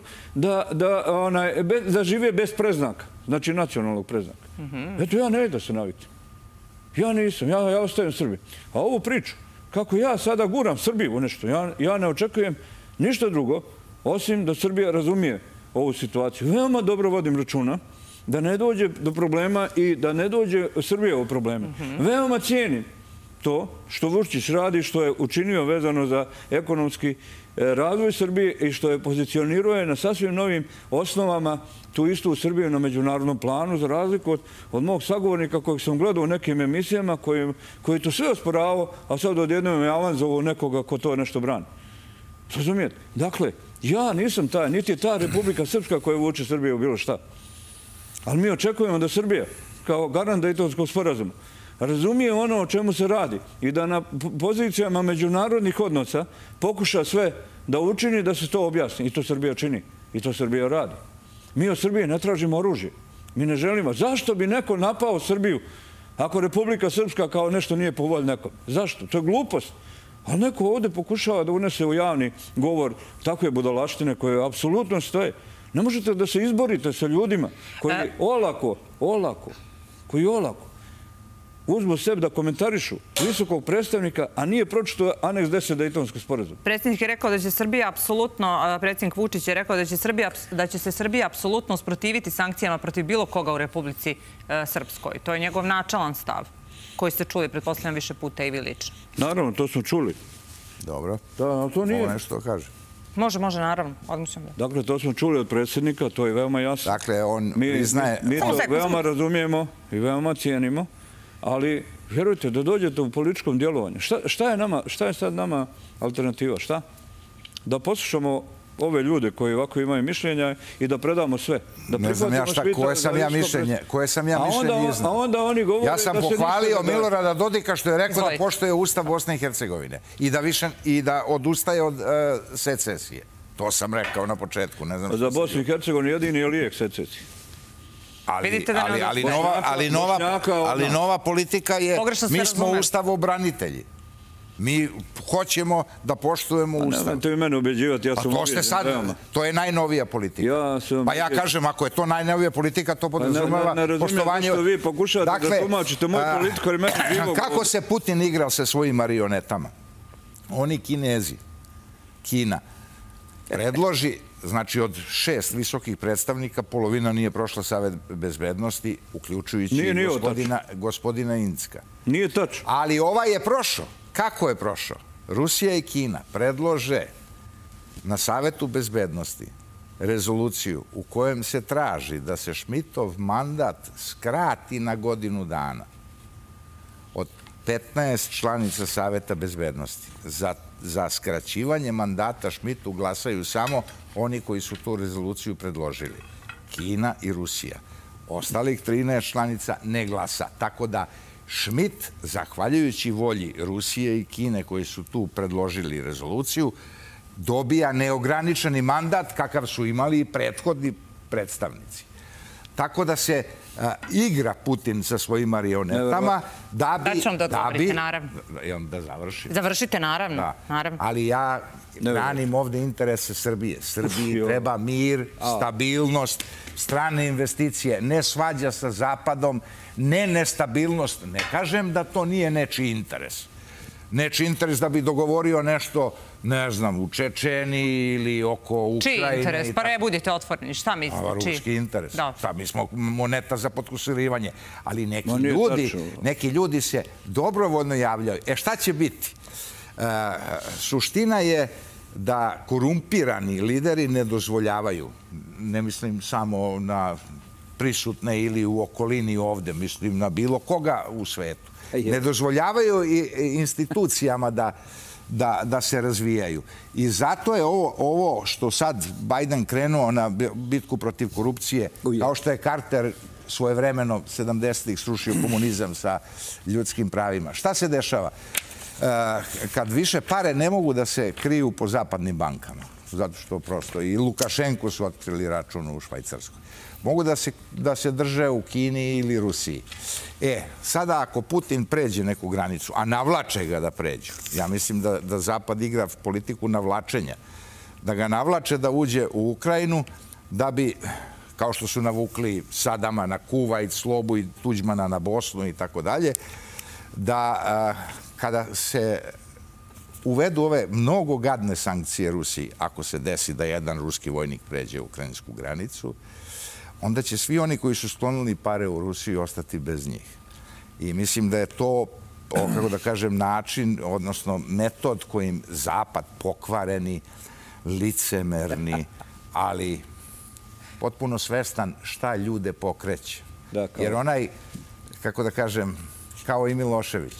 da žive bez preznaka, znači nacionalnog preznaka. Eto, ja ne da se naviknu. Ja nisam, ja ostajem Srbiji. A ovu priču, kako ja sada guram Srbiju u nešto, ja ne očekujem ništa drugo, osim da Srbija razumije ovu situaciju. Veoma dobro vodim računa da ne dođe do problema i da ne dođe Srbija u probleme. Veoma cijenim to što Vučić radi, što je učinio vezano za ekonomski razvoj Srbije i što je pozicioniruje na sasvim novim osnovama tu istu Srbiju na međunarodnom planu, za razliku od mog sagovornika kojeg sam gledao u nekim emisijama koji to sve osporavao, a sad odjednom je avanzovo nekoga ko to nešto brani. Razumijete? Dakle, ja nisam taj, niti je ta Republika Srpska koja vuče Srbiju bilo šta. Ali mi očekujemo da Srbija, kao garant Dejtonskog sporazuma, razumije ono o čemu se radi i da na pozicijama međunarodnih odnosa pokuša sve da učini da se to objasni. I to Srbija čini. I to Srbija radi. Mi od Srbije ne tražimo oružje. Mi ne želimo. Zašto bi neko napao Srbiju ako Republika Srpska kao nešto nije po volji nekom? Zašto? To je glupost. Ali neko ovdje pokušava da unese u javni govor takve budalaštine koje apsolutno stoje. Ne možete da se izborite sa ljudima koji olako, olako, koji olako uzmu sebi da komentarišu visokog predstavnika, a nije pročito aneks deset Dejtonskog sporazuma. Predsjednik je rekao da će Srbija apsolutno, predsjednik Vučić je rekao da će, Srbija, da će se Srbija apsolutno usprotiviti sankcijama protiv bilo koga u Republici Srpskoj. To je njegov načalan stav koji ste čuli, pretpostavljam, više puta i vi lično. Naravno, to smo čuli. Dobro. Da, to nije. Ovo nešto kaže. Može, može, naravno. Odmišljam da. Dakle, to smo čuli od predsjednika, to je veoma jasno. Dakle, on priznaje... Mi to veoma razumijemo i veoma cijenimo, ali vjerujte da dođete u političkom djelovanju. Šta je nama, šta je sad nama alternativa? Šta? Da poslušamo ove ljude koji ovako imaju mišljenja i da predamo sve. Ne znam ja šta, koje sam ja mišljenje, koje sam ja mišljenje iznao. A onda oni govore da ja se sam pohvalio Milorada Dodika što je rekao da poštuje Ustav Bosne i Hercegovine i da više i da odustaje od secesije. To sam rekao na početku. Ne znam. Za Bosnu i Hercegovinu jedini je lijek secesije. Ali nova politika je, mi smo ustavobranitelji. Mi hoćemo da poštujemo Ustav. Nemojte vi mene ubeđivati, ja sam ubeđen. To je najnovija politika. Pa ja kažem, ako je to najnovija politika, to podrazumeva poštovanje... Ne razumijem što vi pokušate da tumačite moju politiku, ali meni živog... Kako se Putin igrao sa svojim marionetama? Oni Kinezi, Kina, predloži, znači od šest visokih predstavnika, polovina nije prošla Savet bezbednosti, uključujući gospodina Incka. Nije tačno. Ali ovaj je prošao. Kako je prošao? Rusija i Kina predlože na Savetu bezbednosti rezoluciju u kojem se traži da se Šmitov mandat skrati na godinu dana. Od petnaest članica Saveta bezbednosti za skraćivanje mandata Šmitu glasaju samo oni koji su tu rezoluciju predložili. Kina i Rusija. Ostalih trinaest članica ne glasa. Tako da Šmit, zahvaljujući volji Rusije i Kine koji su tu predložili rezoluciju, dobija neograničeni mandat kakav su imali i prethodni predstavnici. Tako da se igra Putin sa svojim marionetama da bi... Da ću vam da odgovorite, naravno. Da završim. Završite, naravno. Ali ja branim ovde interese Srbije. Srbiji treba mir, stabilnost, strane investicije, ne svađa sa Zapadom, ne nestabilnost. Ne kažem da to nije nečiji interes. Nečiji interes da bi dogovorio nešto, ne znam, u Čečeniji ili oko Ukrajine. Čiji interes? Pa ne budite otvoreni. Šta mislite? Ruski interes. Mi smo moneta za potkusurivanje. Ali neki ljudi se dobrovoljno javljaju. E šta će biti? Suština je da korumpirani lideri ne dozvoljavaju, ne mislim samo na prisutne ili u okolini ovde, mislim na bilo koga u svetu, ne dozvoljavaju institucijama da se razvijaju. I zato je ovo što sad Biden krenuo na bitku protiv korupcije, kao što je Carter svojevremeno sedamdesetih srušio komunizam sa ljudskim pravima. Šta se dešava? Kad više pare ne mogu da se kriju po zapadnim bankama, zato što prosto i Lukašenko su otkrili račun u Švajcarskoj, mogu da se drže u Kini ili Rusiji. E, sada ako Putin pređe neku granicu, a navlače ga da pređu, ja mislim da Zapad igra politiku navlačenja, da ga navlače da uđe u Ukrajinu, da bi, kao što su navukli Sadama na Kuvajt, Slobu i Tuđmana na Bosnu i tako dalje, da kada se uvedu ove mnogo gadne sankcije Rusiji, ako se desi da jedan ruski vojnik pređe ukrajinsku granicu, onda će svi oni koji su sklonili pare u Rusiju ostati bez njih. I mislim da je to, kako da kažem, način, odnosno metod kojim Zapad pokvareni, licemerni, ali potpuno svestan šta ljude pokreće. Jer onaj, kako da kažem, kao i Milošević,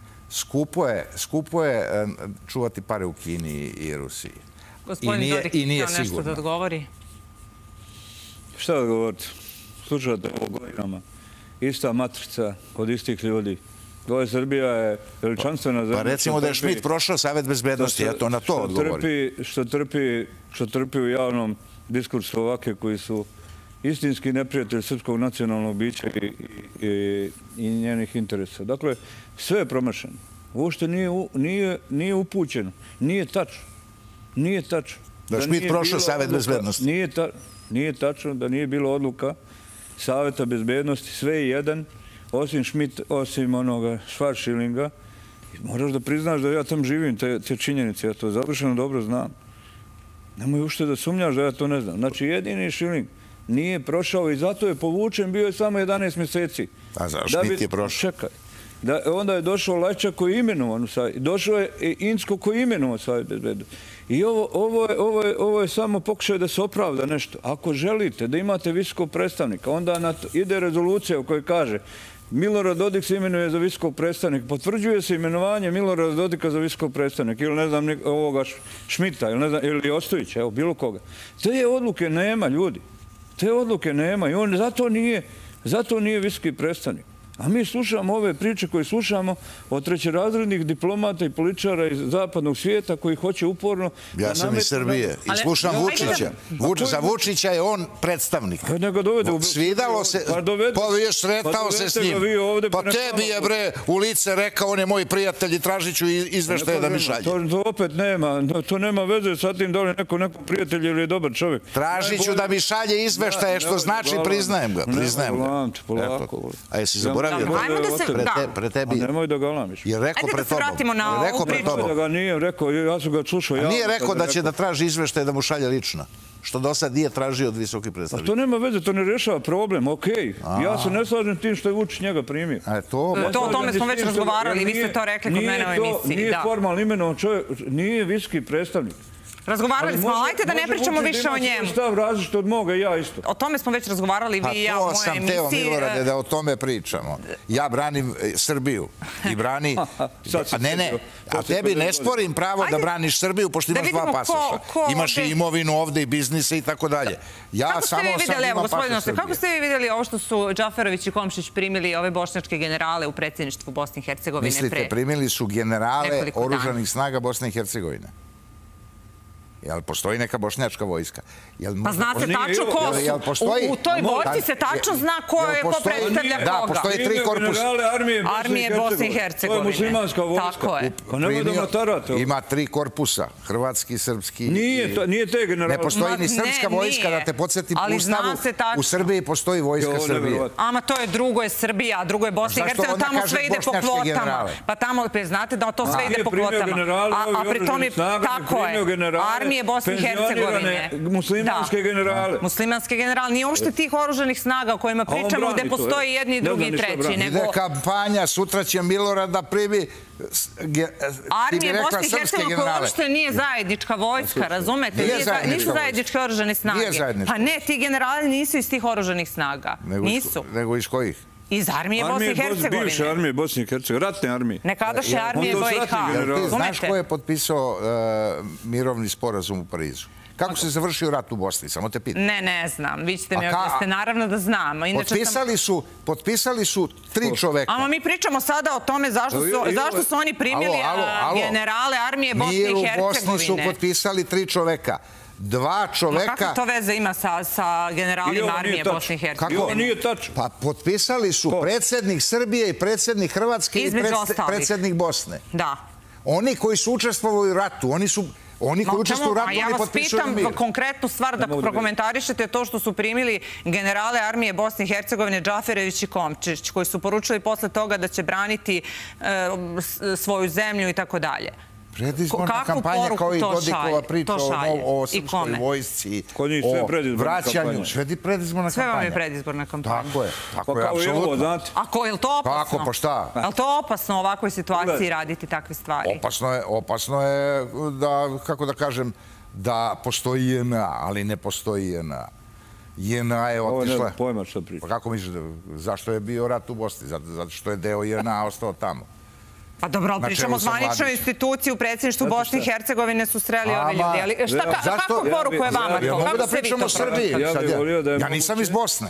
skupo je čuvati pare u Kini i Rusiji. Gospodin Dodik, htio nešto da odgovori? Šta da odgovoriti? Slušate o godinama. Ista matrica od istih ljudi. Ova Srbija je veličanstvena zemlja. Pa recimo da je Šmit prošao Savet bezbednosti, ja to na to odgovori. Što trpi u javnom diskursu ovake koji su istinski neprijatelj srpskog nacionalnog bića i njenih interesa. Dakle, sve je promašeno. Uopšte nije upućeno. Nije tačno. Nije tačno. Da je Šmit prošao Savet bezbednosti. Nije tačno da nije bilo odluka Saveta bezbednosti, sve je jedan, osim Schmidt, osim onoga Schwarzschillinga, moraš da priznaš da ja tam živim, te, te činjenice, ja to završeno dobro znam. Nemoj ušte da sumnjaš da ja to ne znam. Znači, jedini Schilling nije prošao i zato je povučen, bio je samo jedanaest mjeseci. A za Schmidt je prošao? Čekaj. Da, onda je došao Lajčak koji je imenovan u Savjet. Došao je Insko koji je imenovan u Savjet bezbednosti. I ovo, ovo, je, ovo, je, ovo je samo pokušaj da se opravda nešto. Ako želite da imate visokog predstavnika, onda na to ide rezolucija u kojoj kaže Milorad Dodik se imenuje za visokog predstavnika. Potvrđuje se imenovanje Milorada Dodika za visokog predstavnika. Ili ne znam ovoga Šmita, ili, ne znam, ili Ostojića, evo, bilo koga. Te odluke nema, ljudi. Te odluke nema i on zato nije, zato nije visoki predstavnik. A mi slušamo ove priče koje slušamo od trećerazrednih diplomata i političara iz zapadnog svijeta koji hoće uporno... Ja sam iz Srbije i slušam Vučića. Za Vučića je on predstavnik. Svidalo se, pa je sretao se s njim. Pa tebi je bre u lice rekao, on je moj prijatelj i tražit ću izveštaje da mi šalje. To opet nema, to nema veze sa tim da li neko neko prijatelj ili je dobar čovjek. Tražit ću da mi šalje izveštaje, što znači priznajem ga. Priznajem ga. A jesi zaboravio? Ajmo da se... Pre tebi... Nemoj da galamiš. Je rekao pre tobom. Ajde da se vratimo na ovu priču. Da ga nije rekao, ja sam ga slušao. Nije rekao da će da traži izveštaje da mu šalje lično. Što do sad nije tražio od visokih predstavnika. To nema veze, to ne rješava problem, okej. Ja se ne slažem tim što je Vučić njega primio. To o tome smo već razgovarali, vi ste to rekli kod mene u emisiji. Nije formalno imenovan čovjek, nije visoki predstavnik. Razgovarali smo, ali ajte da ne pričamo više o njemu. Stav različite od moga, ja isto. O tome smo već razgovarali, vi i ja u mojoj emisiji. To sam teo, Milorade, da o tome pričamo. Ja branim Srbiju i brani... Ne, ne, a tebi ne sporim pravo da braniš Srbiju, pošto imaš dva pasoša. Imaš i imovinu ovde i biznise i tako dalje. Ja samo sad imam pasoš Srbije. Kako ste vi vidjeli ovo što su Džaferović i Komšić primili ove bošnjačke generale u predsjedništvu Bosne i Hercegovine? Mislite, primili su generale oružanih snaga Bosne i Hercegovine? Jel postoji neka bošnjačka vojska? Pa znate tačno ko su. U toj vojsci se tačno zna ko predstavlja koga. Da, postoji tri korpusa. Armije Bosne i Hercegovine. To je muslimanska vojska. Tako je. Pa nemoj da matarate. Ima tri korpusa. Hrvatski, srpski... Nije te generale. Ne postoji ni srpska vojska, da te podsjetim u Ustavu. U Srbiji postoji vojska Srbije. Ama to je drugo je Srbija, drugo je Bosna i Hercegovina. Tamo sve ide po kvotama. Pa tamo, znate da to sve ide po kvotama. A pri tom je tako je. Armije Bosne i Hercegovine. Muslimanske generale. Muslimanske generale. Nije uopšte tih oružanih snaga o kojima pričamo gde postoji jedni i drugi i treći. Ide kampanja, sutra će Milorad da primi Armije Bosne i Hercegovine koja uopšte nije zajednička vojska, razumete? Nisu zajedničke oružane snage. Pa ne, ti generali nisu iz tih oružanih snaga. Nisu. Nego iz kojih? Iz armije Bosne i Hercegovine. Bivše armije Bosne i Hercegovine, ratne armije. Nekadašnje armije B i H. Ti znaš ko je potpisao mirovni sporazum u Parizu? Kako se završio rat u Bosni? Samo te pitam. Ne, ne znam. Vi ćete mi objasniti, naravno da znam. Potpisali su tri čoveka. Ali mi pričamo sada o tome zašto su oni primili generale armije Bosne i Hercegovine. Mir u Bosni su potpisali tri čoveka. Dva čoveka... Ma kako to veze ima sa generalima armije Bosne i Hercegovine? I ovo nije tačno. Pa potpisali su predsjednik Srbije i predsjednik Hrvatske i predsjednik Bosne. Da. Oni koji su učestvovali u ratu, oni su... Oni koji učestvuju u ratu, oni potpisuju mir. Ja vas pitam konkretnu stvar da prokomentarišete to što su primili generale armije Bosne i Hercegovine Džaferović i Komšić, koji su poručili posle toga da će braniti svoju zemlju i tako dalje. Predizborna kampanja kao i Dodikova priča o srpskoj vojsci, o vraćanju. Sve je predizborna kampanja. Sve vam je predizborna kampanja. Tako je, tako je, apsolutno. A ko, je li to opasno? Kako, pa šta? Je li to opasno u ovakvoj situaciji raditi takve stvari? Opasno je, opasno je da, kako da kažem, da postoji J N A, ali ne postoji J N A. J N A je otišla... Ovo ne pojma što priča. Pa kako misliš, zašto je bio rat u Bosni? Zato što je deo J N A ostao tamo. Pa dobro, ali pričamo o zvaničnoj instituciji u predsjedništvu Bosne i Hercegovine su streli ovi ljudi. Kako poruku je vama to? Ja mogu da pričam o Srbiji. Ja nisam iz Bosne.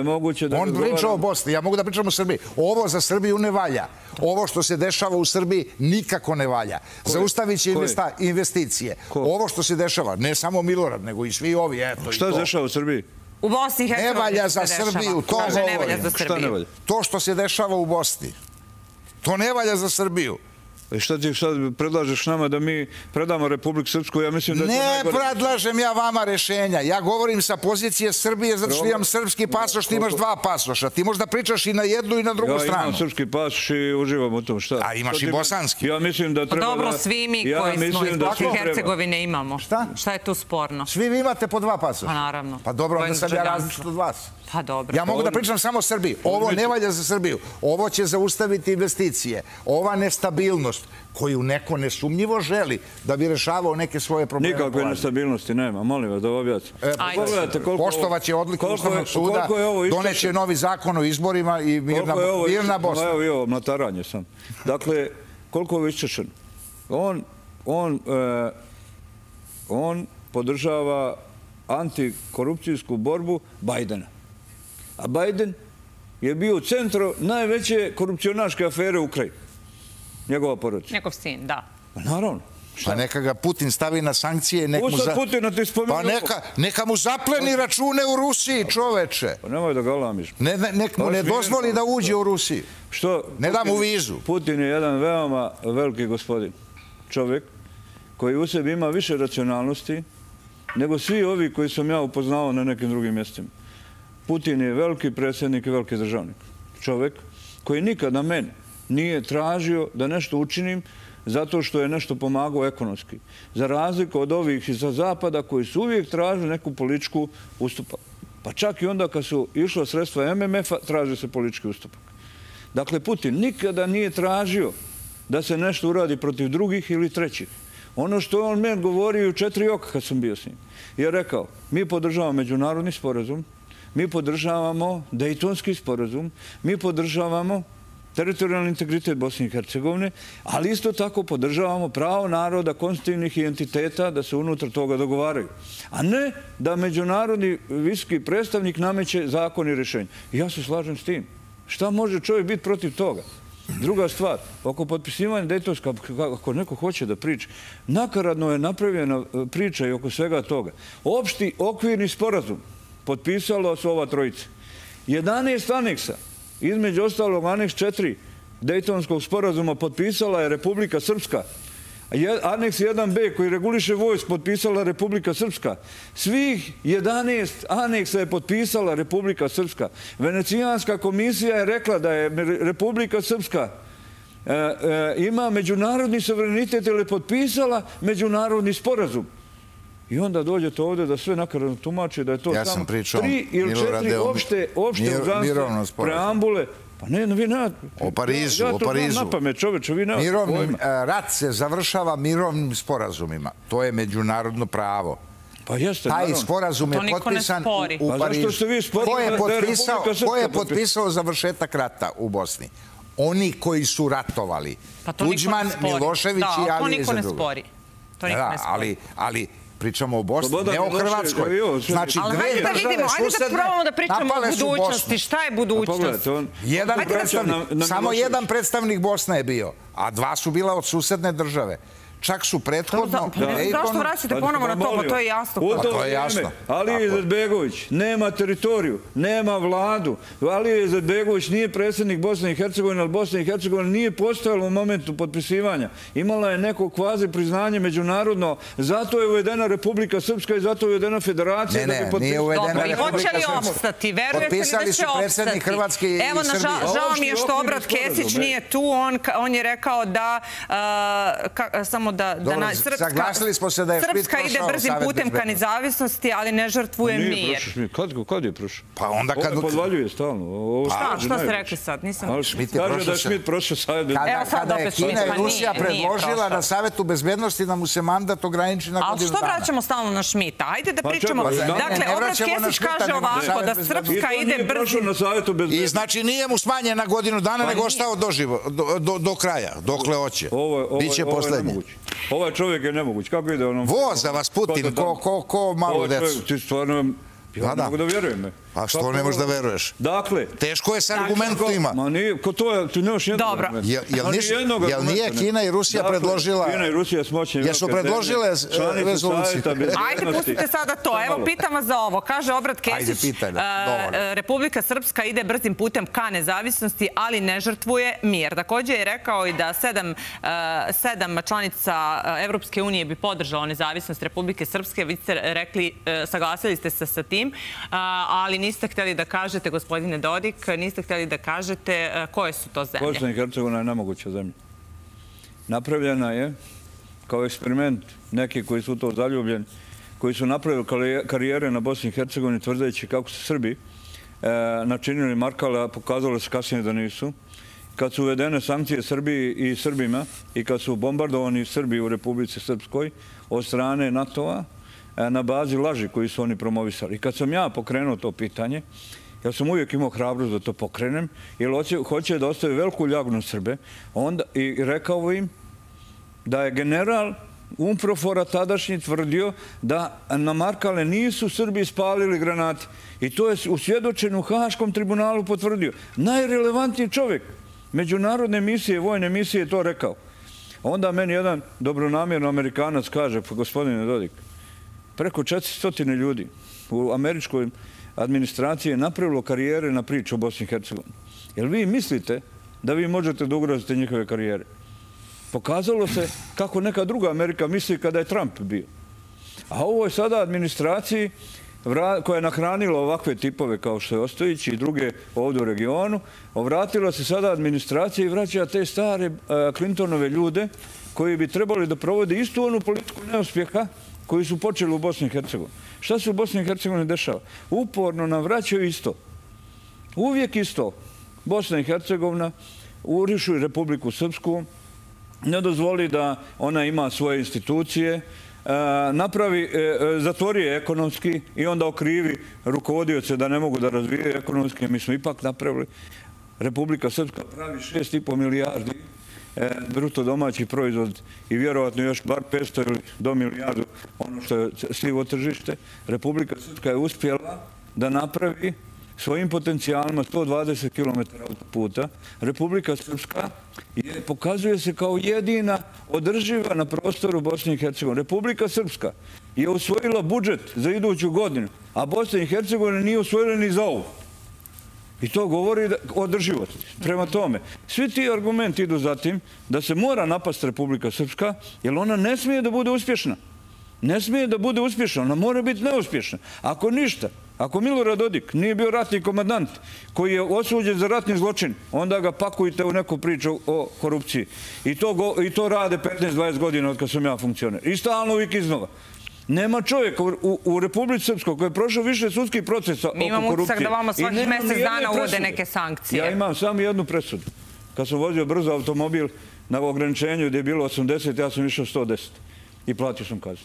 On priča o Bosni, ja mogu da pričam o Srbiji. Ovo za Srbiju ne valja. Ovo što se dešava u Srbiji nikako ne valja. Zaustavit će investicije. Ovo što se dešava, ne samo Milorad, nego i svi ovi. Šta se dešava u Srbiji? U Bosni i Hercegovini ne valja za Srbiju, to govorim. To što se dešava u Bosni. To ne valja za Srbiju. I šta ti sad predlažeš nama da mi predamo Republiku Srpsku? Ja mislim da je to Ne najgore. predlažem ja vama rešenja. Ja govorim sa pozicije Srbije zato što imam srpski pasoš, ti imaš dva pasoša. Ti možda pričaš i na jednu i na drugu stranu. Ja imam srpski pasoš i uživam u tom. Šta? A imaš i bosanski. Ja mislim da treba da... Dobro, svi mi koji smo iz Bosne i Hercegovine imamo. Šta? Šta je tu sporno? Svi vi imate po dva pasoša. Pa naravno. Pa dobro, onda sam ja različit od vas. Pa dobro. Ja mogu da pričam samo o Srbiji. Ovo ne valja za Srbiju. Ovo će zaustaviti investicije. Ova nestabilnost koju neko nesumnjivo želi da bi rešavao neke svoje probleme. Nikakve nestabilnosti nema, molim vas da objasnim. Poštovaće odluke Ustavnog suda, doneće novi zakon o izborima i mirna Bosna. Evo i ovo, mlataranje sam. Dakle, koliko je ovo iščešeno? On podržava antikorupcijsku borbu Bajdena. A Bajden je bio u centru najveće korupcionaške afere u Ukrajini. Njegova porodica. Njegov sin, da. Pa naravno. Pa neka ga Putin stavi na sankcije. Usad Putina ti spomenuo. Pa neka mu zapleni račune u Rusiji, čoveče. Pa nemoj da galamiš. Nek mu ne dozvoli da uđe u Rusiju. Što? Ne da mu vizu. Putin je jedan veoma veliki gospodin. Čovjek koji u sebi ima više racionalnosti nego svi ovi koji sam ja upoznao na nekim drugim mjestima. Putin je veliki predsjednik i veliki državnik. Čovjek koji nikada mene nije tražio da nešto učinim zato što je nešto pomagao ekonomski. Za razliku od ovih iza zapada koji su uvijek tražili neku političku ustupak. Pa čak i onda kad su išlo sredstva M M F-a, traži se politički ustupak. Dakle, Putin nikada nije tražio da se nešto uradi protiv drugih ili trećih. Ono što on meni govorio u četiri oka kad sam bio s njim, je rekao, mi podržavamo međunarodni sporazum, mi podržavamo Dejtonski sporazum, mi podržavamo teritorijalni integritet Bosne i Hercegovine, ali isto tako podržavamo pravo naroda, konstitutivnih identiteta da se unutar toga dogovaraju. A ne da međunarodni visoki predstavnik nameće zakon i rješenje. Ja se slažem s tim. Šta može čovjek biti protiv toga? Druga stvar, oko potpisivanja Dejtonska, ako neko hoće da priča, nakaradno je napravljena priča i oko svega toga. Opšti okvirni sporazum potpisalo su ova trojica. jedanaest aneksa, između ostalog aneks četiri Dejtonskog sporazuma potpisala je Republika Srpska. Aneks jedan be koji reguliše vojsku potpisala Republika Srpska. Svih jedanaest aneksa je potpisala Republika Srpska. Venecijanska komisija je rekla da je Republika Srpska ima međunarodni suverenitet ili je potpisala međunarodni sporazum. I onda dođete ovdje da sve nakaradno tumače da je to samo tri ili četiri opšte organske preambule. Pa ne, vi ne... O Parizu, o Parizu. Ja to znam na pamet, čoveče, vi nemate pojma. Rat se završava mirovnim sporazumima. To je međunarodno pravo. Pa jeste, naravno. Taj sporazum je potpisan u Parizu. Ko je potpisao završetak rata u Bosni? Oni koji su ratovali. Tuđman, Milošević i Ali Izetbegović. To niko ne spori. Ali pričamo o Bosni, ne o Hrvatskoj. Znači, dve države susedne napale su Bosnu. Šta je budućnost? Samo jedan predstavnik Bosne je bio, a dva su bila od susedne države. Čak su prethodno... Zašto vraćate ponovo na to? Pa to je jasno. U to vrijeme Ali Izetbegović nema teritoriju, nema vladu. Ali Izetbegović nije predsjednik Bosne i Hercegovine, ali Bosna i Hercegovina nije postojala u momentu potpisivanja. Imala je neko kvazi priznanje međunarodno. Zato je uvedena Republika Srpska i zato je uvedena federacija. Ne, ne, nije uvedena Republika Srpska. Potpisali su predsjednik Hrvatske i Srbije. Evo, žao mi je što Obrat Kesić nije tu. On je rekao da samo da Srpska ide brzim putem ka nezavisnosti, ali ne žrtvuje mir. Kad je prošao? Pa onda kad... On podvaljuje stalno. Šta ste rekli sad? Kaže da je Šmit prošao savjet bezbednosti. Kada je Kina i Rusija predložila na savjetu bezbednosti da mu se mandat ograniči na godinu dana. Ali što vraćamo stalno na Šmita? Ajde da pričamo. Dakle, Obrat Kesić kaže ovako, da Srpska ide brzim... I znači nije mu smanjen na godinu dana, nego ostao do kraja, dokle hoće. Biće poslednje. Ovaj čovjek je nemoguć. Kako ide onom... Voza vas Putin, ko malo decu. Ti stvarno... Ja ne mogu da vjerujem me. A što ne možeš da veruješ? Dakle... Teško je s argumentima. Ma nije, ko to je, ti nemaš jednog argumenta. Jel nije Kina i Rusija predložila... Kina i Rusija s moćnim... Jesu predložile rezoluciju? Ajde, pustite sada to. Evo, pitam vas za ovo. Kaže Obrat Kesić, Republika Srpska ide brzim putem ka nezavisnosti, ali ne žrtvuje mir. Također je rekao i da sedam članica Evropske unije bi podržalo nezavisnost Republike Srpske. Vi ste rekli, saglasili ste se sa tim, ali niste htjeli da kažete, gospodine Dodik, niste htjeli da kažete koje su to zemlje. Bosna i Hercegovina je nemoguća zemlja. Napravljena je kao eksperiment neki koji su to zaljubljeni, koji su napravili karijere na Bosni i Hercegovini tvrdeći kako su Srbi načinili Markala, pokazalo se kasnije da nisu. Kad su uvedene sankcije Srbiji i Srbima i kad su bombardovani Srbi u Republici Srpskoj od strane NATO-a na bazi laži koji su oni promovisali. I kad sam ja pokrenuo to pitanje, ja sam uvijek imao hrabrost da to pokrenem, jer hoće da ostavi veliku ljagu na Srbe, i rekao im da je general Umprofora tadašnji tvrdio da na Markale nisu Srbi spalili granate. I to je usvjedočen u Haškom tribunalu potvrdio. Najrelevantniji čovjek međunarodne misije, vojne misije je to rekao. Onda meni jedan dobronamjerno Amerikanac kaže, pa gospodine Dodik, preko četiristo ljudi u američkoj administraciji je napravilo karijere na priču o Bosni i Hercegovini. Jel vi mislite da vi možete da ugrozite njihove karijere? Pokazalo se kako neka druga Amerika misli kada je Trump bio. A ovo je sada administraciji koja je nahranila ovakve tipove kao što je Ostojić i druge ovdje u regionu, vratila se sada administracija i vraća te stare Clintonove ljude koji bi trebali da provode istu onu politiku neuspjeha koji su počeli u Bosni i Hercegovini. Šta se u Bosni i Hercegovini dešava? Uporno nam vraćaju isto. Uvijek isto. Bosna i Hercegovina urišu Republiku Srpsku, ne dozvoli da ona ima svoje institucije, napravi, zatvori je ekonomski i onda okrivi rukovodioce da ne mogu da razvijaju ekonomski. Mi smo ipak napravili. Republika Srpska pravi šest i po milijardi bruto domaći proizvod i vjerovatno još bar petsto ili do milijardu ono što je sivo tržište. Republika Srpska je uspjela da napravi svojim potencijalima sto dvadeset kilometara autoputa. Republika Srpska pokazuje se kao jedina održiva na prostoru Bosne i Hercegovine. Republika Srpska je usvojila budžet za iduću godinu, a Bosna i Hercegovina nije usvojila ni za ovu. I to govori o održivosti. Prema tome, svi ti argumenti idu za tim da se mora napasti Republika Srpska, jer ona ne smije da bude uspješna. Ne smije da bude uspješna, ona mora biti neuspješna. Ako ništa, ako Milorad Dodik nije bio ratni komandant koji je osuđen za ratni zločin, onda ga pakujte u neku priču o korupciji. I to rade petnaest dvadeset godina od kad sam ja funkcioner. I stalno uvijek iznova. Nema čovjeka u Republici Srpskoj koji je prošao više sudskih procesa oko korupcije. Mi imamo utisak da vama svakih mjesec dana uvode neke sankcije. Ja imam samo jednu presudu. Kad sam vozio brzo automobil na ograničenju gdje je bilo osamdeset, ja sam išao sto deset i platio sam kaznu.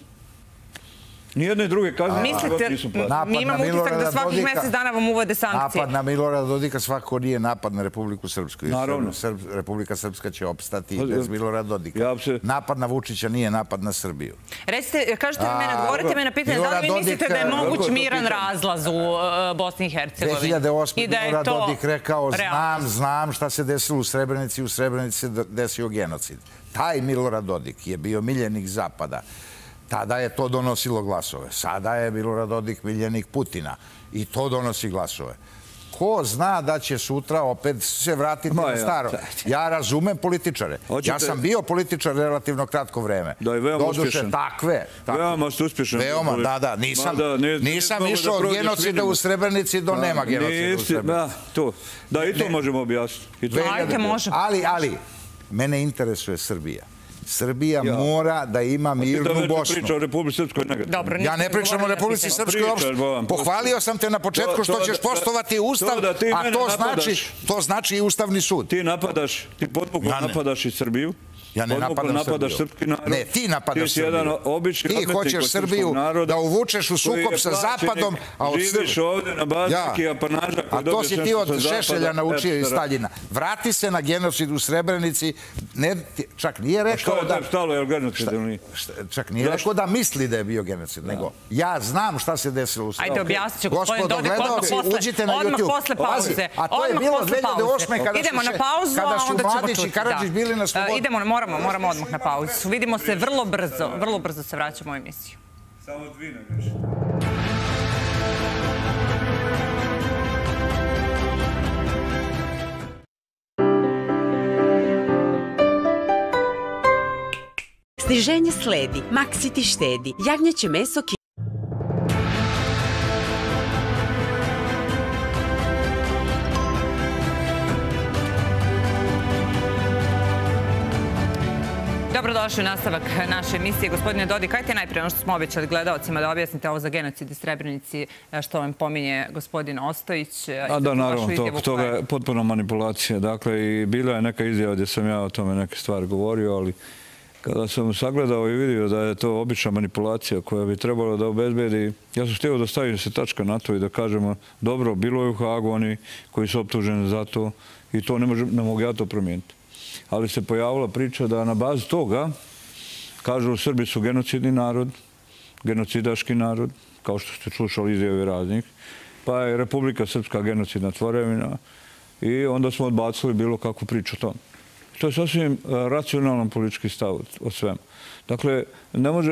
Nijedne druge kazne nisam platio. Mi imamo utisak da svakih mjesec dana vam uvode sankcije. Napad na Milorada Dodika svakako nije napad na Republiku Srpsku. Naravno. Republika Srpska će opstati bez Milorada Dodika. Napad na Vučića nije napad na Srbiju. Recite, kažete li mene, odgovorite me na pitanje, da li vi mislite da je moguć miran razlaz u Bosni i Hercegovini? dve hiljade osme. Milorad Dodik rekao, znam, znam šta se desilo u Srebrenici, u Srebrenici se desio genocid. Taj Milorad Dodik je bio miljenik Zapada. Tada je to donosilo glasove. Sada je Milorad Dodik miljenik Putina i to donosi glasove. Ko zna da će sutra opet se vratiti na staro? Ja razumem političare. Ja sam bio političar relativno kratko vreme. Da je veoma uspješan. Takve. Veoma ste uspješan. Veoma, da, da. Nisam išao od genocida u Srebrenici do nema genocida u Srebrenici. Da, i to možemo objasniti. Ajde, možemo. Ali, ali, mene interesuje Srbija. Srbija mora da ima mirnu Bosnu. Ti da priča o Republici Srpskoj negativno. Ja ne pričam o Republici Srpskoj uopšte. Pohvalio sam te na početku što ćeš poštovati Ustav, a to znači i Ustavni sud. Ti napadaš, ti podmuklo napadaš i Srbiju Ja ne napadam Srbiju. Ne, ti napadaš Srbiju. Ti hoćeš Srbiju da uvučeš u sukob sa Zapadom, a od Srbije... A to si ti od Šešelja naučio i Staljina. Vrati se na genocid u Srebrenici. Čak nije rekao da... Stalo je genocid ili nije? Čak nije rekao da misli da je bio genocid, nego ja znam šta se desilo u Srebrenici. Ajde, objasnit ću, gospodin Dodik, odmah posle pauze. A to je bilo dve hiljade osme kada su Mladić i Karadžić bili na slobodi. Idemo, moramo, moramo odmah na pauzu. Vidimo se vrlo brzo, vrlo brzo se vraćamo u emisiju. Samo dvi ne grešite. Sniženje sledi, Maxi ti štedi, jagnjeće meso ki... Dobrodošli u nastavak naše emisije. Gospodine Dodik, kajte najprije ono što smo obećali gledalcima da objasnite ovo za genocid u Srebrenici, što vam pominje gospodin Ostojić. A da, naravno, toga je potpuno manipulacija. Dakle, i bila je neka izjava gdje sam ja o tome neke stvari govorio, ali kada sam sagledao i vidio da je to obična manipulacija koja bi trebala da obezbedi, ja sam htio da stavim se tačka na to i da kažemo, dobro, bilo je u Hagu oni koji su optuženi za to i to ne mogu ja to promijeniti. Ali se pojavila priča da na bazi toga, kažu, Srbi su genocidni narod, genocidaški narod, kao što ste slušali izjave raznih, pa je Republika Srpska genocidna tvorevina i onda smo odbacili bilo kakvu priču o tom. To je sasvim racionalan politički stav od svema. Dakle, ne može,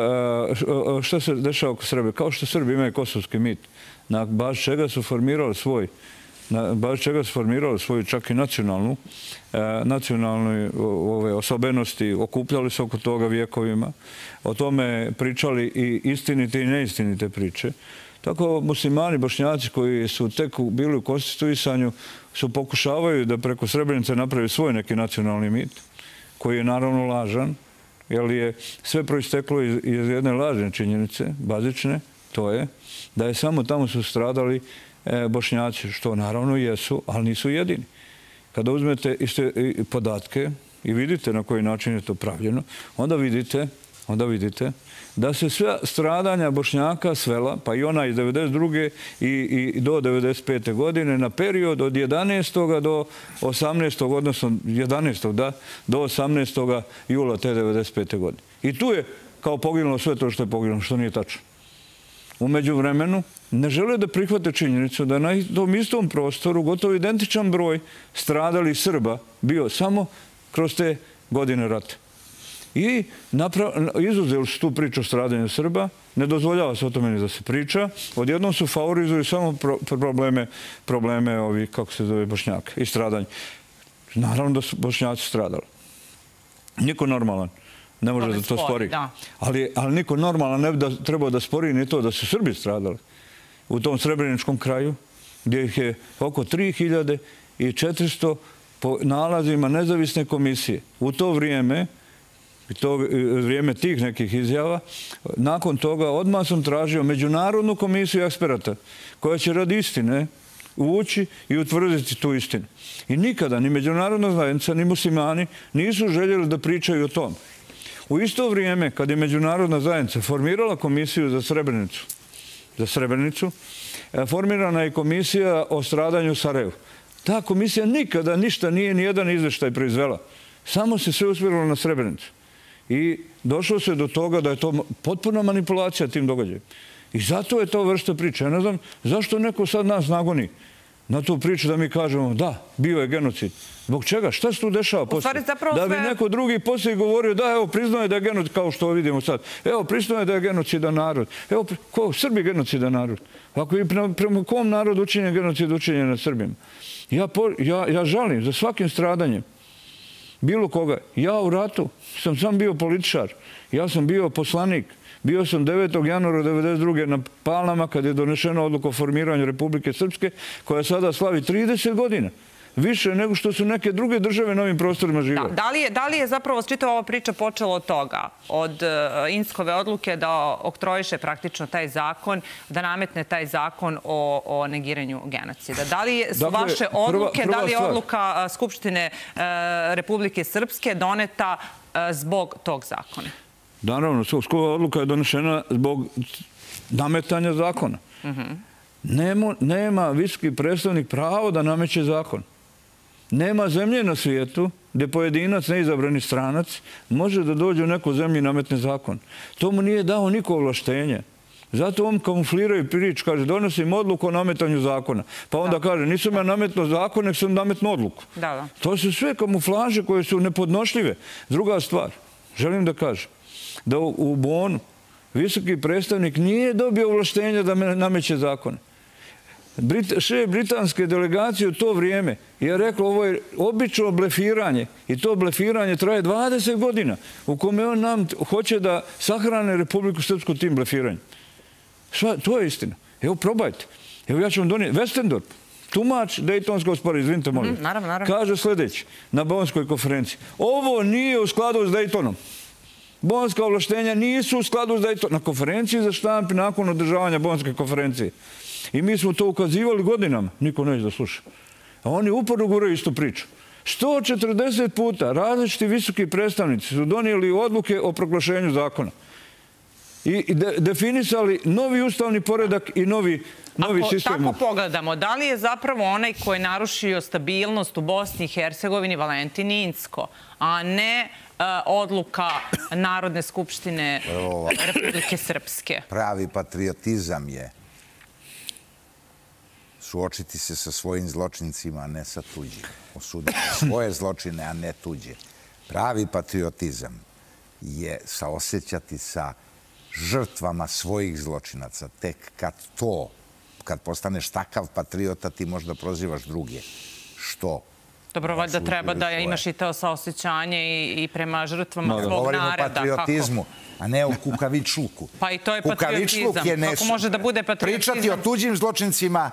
šta se dešava oko Srbije? Kao što Srbi imaju kosovski mit, na bazi čega su formirali svoj na bazi čega su formirali svoju čak i nacionalnu, nacionalne osobenosti, okupljali se oko toga vijekovima, o tome pričali i istinite i neistinite priče. Tako muslimani, bošnjaci koji su tek bili u konstituisanju su pokušavaju da preko Srebrenice napravi svoj neki nacionalni mit, koji je naravno lažan, jer je sve proisteklo iz jedne lažne činjenice, bazične, to je da je samo tamo su stradali Bošnjaci, što naravno jesu, ali nisu jedini. Kada uzmete podatke i vidite na koji način je to pravljeno, onda vidite, onda vidite da se sve stradanja Bošnjaka svela, pa i ona iz devedeset druge i do devedeset pete godine, na period od jedanaestog do osamnaestog odnosno jedanaestog do osamnaestog jula te devedeset pete godine. I tu je kao poginulo sve to što je poginulo, što nije tačno. U međuvremenu ne žele da prihvate činjenicu da na tom istom prostoru gotovo identičan broj stradalih Srba bio samo kroz te godine rata. I izuzeli su tu priču o stradanju Srba, ne dozvoljava se o tome ni da se priča, odjednom su favorizuju samo probleme ovih, kako se zove, Bošnjaka i stradanje. Naravno da su Bošnjaci stradali. Niko normalan ne može da to spori. Ali niko normalan ne bi trebao da spori ni to da su Srbi stradali u tom srebreničkom kraju, gdje ih je oko tri hiljade četiristo po nalazima nezavisne komisije. U to vrijeme, to vrijeme tih nekih izjava, nakon toga odmah sam tražio međunarodnu komisiju eksperata koja će radi istine ući i utvrditi tu istinu. I nikada ni međunarodna zajednica, ni muslimani nisu željeli da pričaju o tom. U isto vrijeme, kad je međunarodna zajednica formirala komisiju za Srebrenicu, za Srebrenicu, formirana je komisija o stradanju Sarajevu. Ta komisija nikada ništa nije, nijedan izveštaj proizvela. Samo se sve usmjerilo na Srebrenicu. I došlo se do toga da je to potpuna manipulacija tim događajem. I zato je to vrsta priče. Ja ne znam zašto neko sad nas nagoni na tu priču da mi kažemo da, bio je genocid. Zbog čega? Šta se tu dešava poslije? Da bi neko drugi poslije govorio da, evo, priznao je da je genocid, kao što vidimo sad. Evo, priznao je da je genocidan narod. Evo, ko? Srbi genocidan narod. Ako je prema kom narodu učinjen genocid učinjen na Srbima? Ja žalim za svakim stradanjem bilo koga. Ja u ratu sam sam bio političar. Ja sam bio poslanik. Bio sam devetog januara devedeset druge na Palama kad je donešena odluka o formiranju Republike Srpske koja sada slavi trideset godina. više nego što su neke druge države na ovim prostorima živjeli. Da, da, li je, da li je zapravo čitava ova priča počela od toga, od uh, Inckove odluke da oktrojiše praktično taj zakon, da nametne taj zakon o, o negiranju genocida? Da li su dakle, vaše odluke, prva, prva da li je stvar. odluka uh, Skupštine uh, Republike Srpske doneta uh, zbog tog zakona? Naravno, Skupštinska odluka je donešena zbog nametanja zakona. Mm-hmm. Nema, nema visoki predstavnik pravo da nameće zakon. Nema zemlje na svijetu gdje pojedinac, neizabrani stranac, može da dođe u neku zemlju i nametne zakon. To mu nije dao niko ovlaštenje. Zato on kamufliraju prič, kaže, donosim odluku o nametanju zakona. Pa onda da. kaže, nisam ja nametno zakon, nek sam nametno odluku. Da, da. To su sve kamuflaže koje su nepodnošljive. Druga stvar, želim da kažem, da u, u Bonu visoki predstavnik nije dobio ovlaštenje da nameće zakone. Brit, šef britanske delegacije u to vrijeme je rekao ovo je obično blefiranje i to blefiranje traje dvadeset godina u kome on nam hoće da sahrane Republiku Srpsku tim blefiranjem. Sva, to je istina. Evo, probajte. Evo, ja ću vam donijeti. Westendorp, tumač Dejtonskog sporazuma, izvinite molim. Mm, naravno, naravno. Kaže sljedeći na Bonskoj konferenciji. Ovo nije u skladu s Dejtonom. Bonska ovlaštenja nisu u skladu s Dejtonom. Na konferenciji za štampi nakon održavanja Bonske konferencije. I mi smo to ukazivali godinama. Niko neće da sluša. A oni uporno guraju istu priču. sto četrdeset puta različiti visoki predstavnici su donijeli odluke o proglašenju zakona. I de, definisali novi ustavni poredak i novi, novi Ako sistem. Ako tako pogledamo, da li je zapravo onaj koji je narušio stabilnost u Bosni i Hercegovini Valentin Incko, a ne uh, odluka Narodne skupštine Republike Srpske? Pravi patriotizam je suočiti se sa svojim zločincima, a ne sa tuđim. Osuditi svoje zločine, a ne tuđe. Pravi patriotizam je saosjećati sa žrtvama svojih zločinaca. Tek kad to, kad postaneš takav patriota, ti možda prozivaš druge. Što? Dobro, valjda treba da imaš i to saosjećanje i, i prema žrtvama svog naroda. Govorimo o patriotizmu, a ne o kukavičluku. Pa i to je patriotizam. Je Kako može da bude patriotizam? Pričati o tuđim zločincima,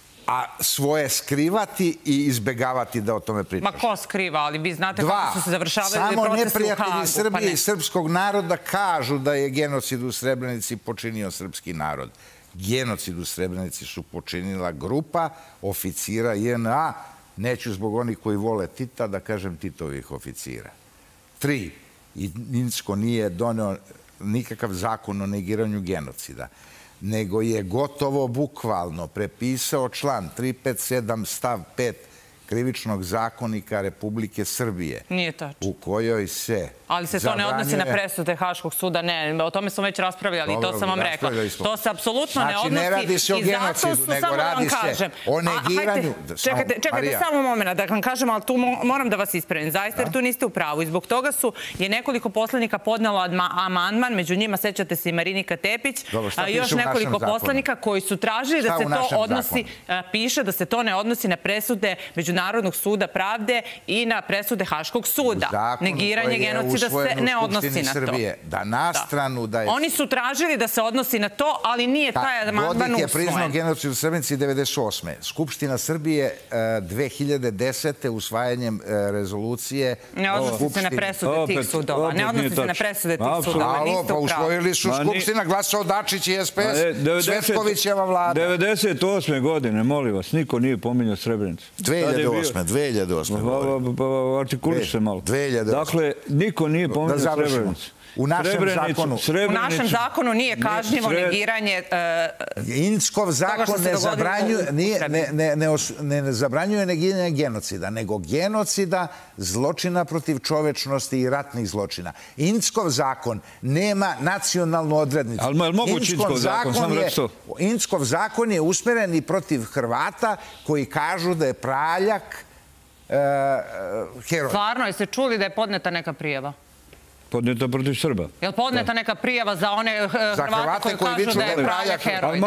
a svoje skrivati i izbegavati da o tome pričaš. Ma ko skriva, ali vi znate Dva, kako su se završavali procesi u Hagu. Samo neprijatelji Srbije pa ne. i srpskog naroda kažu da je genocid u Srebrenici počinio srpski narod. Genocid u Srebrenici su počinila grupa oficira J N A, neću zbog onih koji vole Tita da kažem Titovih oficira. Tri, Incko nije doneo nikakav zakon o negiranju genocida, nego je gotovo bukvalno prepisao član tristo pedeset sedam stav pet Krivičnog zakonika Republike Srbije. Nije tačno. U kojoj se Ali se to ne odnosi na presude Haškog suda, ne. O tome smo već raspravljali i to sam vam rekla. To se apsolutno ne odnosi. Znači, ne radi se o genocidu, nego radi se o negiranju. Čekajte, čekajte samo momena da vam kažem, ali tu moram da vas ispravim. Zaista, jer tu niste u pravu. I zbog toga su je nekoliko poslanika podnelo amandman, među njima sećate se i Marinika Tepić, i još nekoliko poslanika koji su tražili da se to odnosi, piše da se to ne odnosi na presude Međunarodnog suda pravde i na presude Haškog suda. Negiranje genocida se ne odnosi na to. Da na stranu da je... Oni su tražili da se odnosi na to, ali nije taj amandman usvojen. Dodik je priznao genocid u Srebrenici devedeset osme. Skupština Srbije dve hiljade desete usvajanjem rezolucije... Ne odnosi se na presude tih sudova. Ne odnosi se na presude tih sudova. Pa usvojili su Skupština, glasao Dačić i S P S, Cvetkovićeva vlada. devedeset osme godine, molim vas, niko nije pominjao Srebrenicu. dve hiljade osme. dve hiljade osme. Artikuliš se malo. dve hiljade osme. Dakle, niko nije pominjao Srebrenicu. U našem zakonu. U našem zakonu nije kažnjivo negiranje... Inckov zakon ne zabranjuje, ne, ne, ne zabranjuje negiranje genocida, nego genocida, zločina protiv čovečnosti i ratnih zločina. Inckov zakon nema nacionalnu odrednicu. Ali je mogući Inckov zakon, sam rekao. Inckov zakon je usmeren i protiv Hrvata koji kažu da je Praljak heroj. Stvarno, jeste čuli da je podneta neka prijava? Podneta protiv Srba. Je li podneta neka prijava za one Hrvate koji kažu da je Praljak heroj?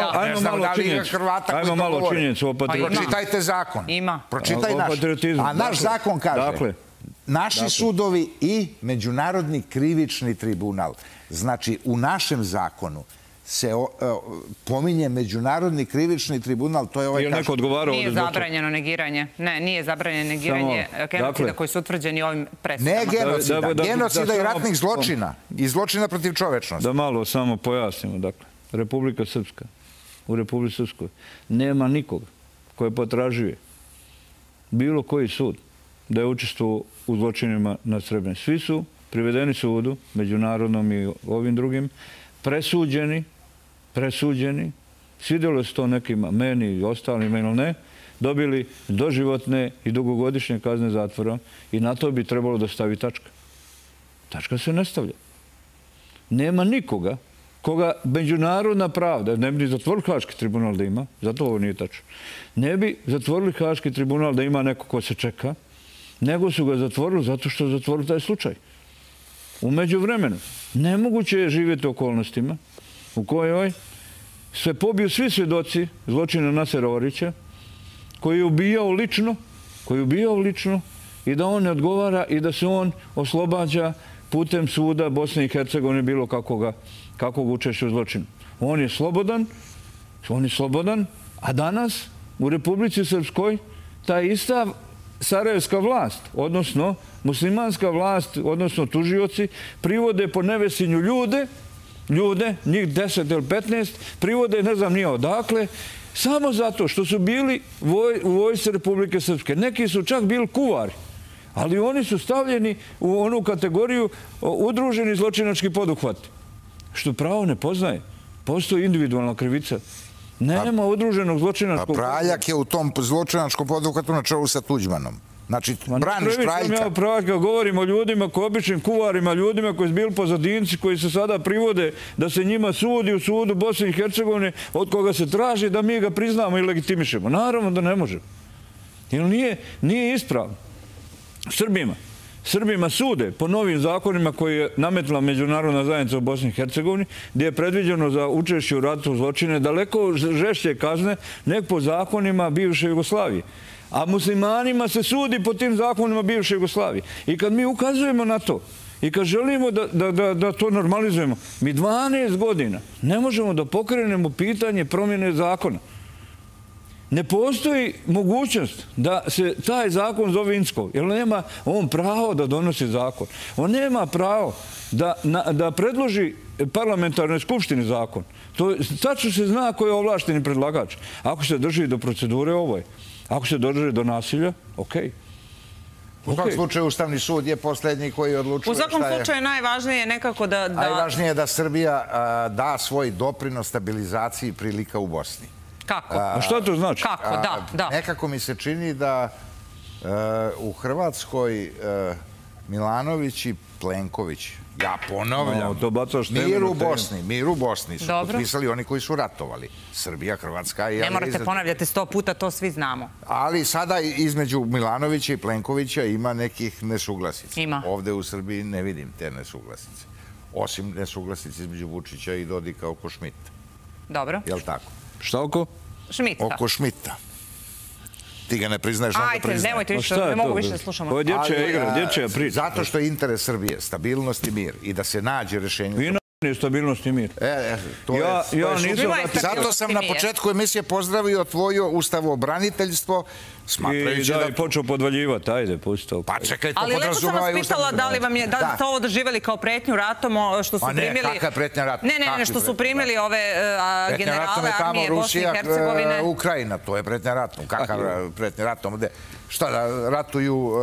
Ajmo malo činjenicu o patriotizmu. Pročitajte zakon. Ima. Pročitaj naš. A naš zakon kaže, naši sudovi i Međunarodni krivični tribunal. Znači, u našem zakonu se pominje Međunarodni krivični tribunal, to je ovaj... Je li neko odgovarao ovdje Nije zbog toga? zabranjeno negiranje. Ne, nije zabranjeno negiranje genocida koji su utvrđeni ovim presudama. Ne genocida, genocida i ratnih zločina. I zločina protiv čovečnosti. Da malo samo pojasnimo, dakle. Republika Srpska, u Republike Srpskoj, nema nikoga koji potražuje bilo koji sud da je učestvovao u zločinima nad Srebrenici. Svi su privedeni sudu, međunarodnom i ovim drugim, presuđeni, presuđeni, svidjelo se to nekima, meni i ostalima ili ne, dobili doživotne i dugogodišnje kazne zatvora i na to bi trebalo da stavi tačka. Tačka se ne stavlja. Nema nikoga koga međunarodna pravda, ne bi zatvorili Haški tribunal da ima, zato ovo nije tačno, ne bi zatvorili Haški tribunal da ima neko ko se čeka, nego su ga zatvorili zato što je zatvorili taj slučaj. U međuvremenu nemoguće je živjeti u okolnostima u kojoj se pobiju svi svjedoci zločina Nasera Orića, koji je ubijao lično, koji je ubijao lično i da on ne odgovara i da se on oslobađa putem suda Bosne i Hercegovine bilo kakvog kakvog učešća u zločinu. On je slobodan, on je slobodan, a danas u Republici Srpskoj ta ista sarajevska vlast, odnosno muslimanska vlast, odnosno tužioci, privode po nevesinju ljude, ljude, njih deset ili petnaest, privode ne znam nije odakle, samo zato što su bili u vojsci Republike Srpske. Neki su čak bili kuvari, ali oni su stavljeni u onu kategoriju udruženi zločinački poduhvati. Što pravo ne poznaje. Postoji individualna krivica. Nema udruženog zločinačkog... A Praljak je u tom zločinačkom poduhvatu na čelu sa Tuđmanom. Znači, braniš Praljka. Ja Praljka govorim o ljudima, ko običnim kuvarima, ljudima koji su bili pozadinci, koji se sada privode da se njima sudi u sudu Bosne i Hercegovine, od koga se traži da mi ga priznamo i legitimišemo. Naravno da ne možemo. Jer nije ispravno. Srbima. Srbima sude po novim zakonima koje je nametila međunarodna zajednica u Bosni i Hercegovini, gdje je predviđeno za učešće u ratu zločine daleko žešće kazne nek po zakonima bivše Jugoslavije. A muslimanima se sudi po tim zakonima bivše Jugoslavije. I kad mi ukazujemo na to i kad želimo da to normalizujemo, mi dvanaest godina ne možemo da pokrenemo pitanje promjene zakona. Ne postoji mogućnost da se taj zakon zove Inckov, jer nema on pravo da donosi zakon. On nema pravo da predloži parlamentarnoj skupštini zakon. Tačno se zna ko je ovlašteni predlagač. Ako se drži do procedure, ovo je. Ako se drži do nasilja, okej. U svakom slučaju, Ustavni sud je posljednji koji odlučuje šta je... U svakom slučaju, najvažnije je nekako da... Najvažnije je da Srbija da svoj doprinos stabilizaciji prilika u Bosni. Kako? A šta to znači? Kako, da, da. Nekako mi se čini da u Hrvatskoj Milanović i Plenković, ja ponavljam, mir u Bosni, mir u Bosni su potpisali oni koji su ratovali. Srbija, Hrvatska i... Ne morate ponavljati sto puta, to svi znamo. Ali sada između Milanovića i Plenkovića ima nekih nesuglasica. Ima. Ovde u Srbiji ne vidim te nesuglasice. Osim nesuglasice između Vučića i Dodika oko Šmita. Dobro. Je li tako? Šta oko? Šmita. Oko Šmita. Ti ga ne priznaješ, on ga priznaje. Ajde, nemojte više, ne mogu više da slušamo. Ovo je dječja igra, dječja priča. Zato što je interes Srbije, stabilnost i mir i da se nađe rješenje... Vi nađe stabilnost i mir. E, to je... Zato sam na početku emisije pozdravio tvoje ustavobraniteljstvo, smatrajući da... I počeo podvaljivati, ajde, pusti to. Pa čekaj, to ali lepo sam vas pitala da li vam je, da li ste ovo doživjeli kao pretnju ratom, što su primili... A ne, kakva je pretnja ratom? Ne, ne, ne, što su primili ove generale armije Bosne i Hercegovine. Ukrajina, to je pretnja ratom. Kakav pretnja ratom? Šta, da ratuju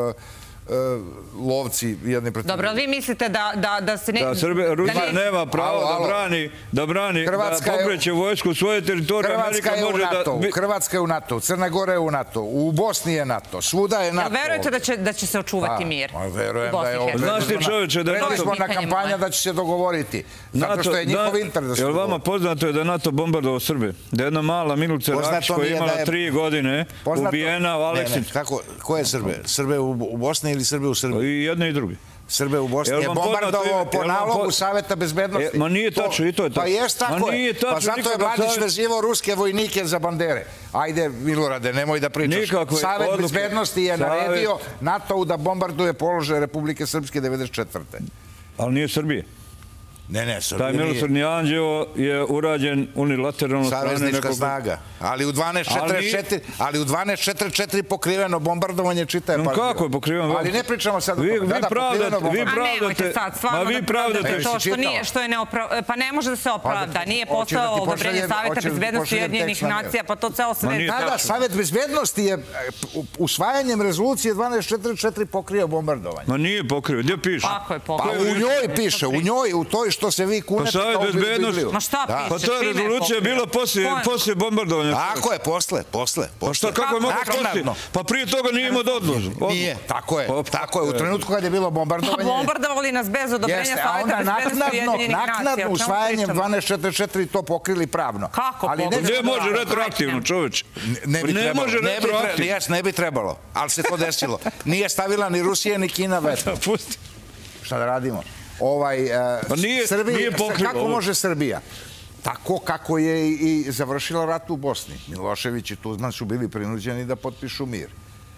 lovci jedni protiv... Dobro, ali vi mislite da se... Da Rusija nema pravo da brani, da brani, da pokreće vojsku svoje teritorije. Hrvatska je u NATO, Hrvatska je u NATO, Crna Gora je u NATO, u Bosni je NATO, svuda je NATO. Verujete da će se očuvati mir? Verujem da je ovo... Znaš ti čovječe da je NATO... Predizborna kampanja da će se dogovoriti, zato što je njihov interes da se dogovori. Jel vama poznato je da je NATO bombardovao Srbije? Da je jedna mala Milica Rakić koja je imala tri godine ubijena u Aleksinu. Ko je Srbe? Srbe u Bosni ili Srbe u Srbiji? I jedne i druge. Srbe u Bosni je bombardovao po nalogu Saveta bezbednosti. Ma nije tačno, i to je tačno. Pa jest tako je. Pa zato je Mladić vezivao ruske vojnike za bandere. Ajde, Milorade, nemoj da pričaš. Savet bezbednosti je naredio NATO-u da bombarduje položaje Republike Srpske devedeset četvrte. Ali nije Srbije. Ne, ne, Srbija Taj nije. milosrdni anđeo je urađen unilateralno strane Saveznička nekog... snaga. Ali u dvanaest četrdeset četiri ali u dvanaest četrdeset četiri pokriveno bombardovanje čitaje partije. Kako je pokriveno? Ali ne pričamo sad o Vi, tome. vi Da, da, pravdate, pokriveno vi A nemojte pravdate, sad, ma stvarno vi da pravdate pravdate to što čitala. nije, što je neopra... Pa ne može da se opravda. Nije Hoćeš da ti posao odobrenje pošaljem- Saveta hoćeš da ti bezbednosti pošaljem Ujedinjenih tekst na mail? nacija, pa to ceo Ma svet. nije Da, da, Savet bezbednosti je e, usvajanjem rezolucije dvanaest četrdeset četiri pokrio bombardovanje. Ma nije pokrio, gdje piše? Kako je Pa pokrio? u njoj piše, u njoj, u toj što se vi kunete Pa Savet kao bezbednosti- Bibliju. Ma šta Da. piše? Pa to je Čime rezolucija pokrio? bila poslije, Ko je? poslije bombardovanja. Tako je, posle, posle. Pa šta, posle. kako je mogo poslije? Naknadno. Pa prije toga nije imao odložu. Nije, tako je, Pa, tako je. U trenutku kad je bilo Pa bombardovanje... bombardovali nas bez odobrenja Jeste, a Saveta onda bezbednosti naknadno, Ujedinjenih nacija. O naknadno čemu usvajanjem pričamo? dvanaest četrdeset četiri to pokrili pravno. Kako Ali pokrili? Gdje Dobro, može dobro, retroaktivno, ajde. čoveč? Ne bi Ne trebalo. može Ne bi, tre, retroaktivno. jes, ne bi trebalo, ali se to desilo. Nije stavila ni Rusija ni Kina veto. Pusti. Šta da radimo? Ovaj, e, Pa nije- Srbija- nije pokrilo kako ovo. može Srbija? Tako kako je i i završila rat u Bosni. Milošević i Tudjman su bili prinuđeni da potpišu mir.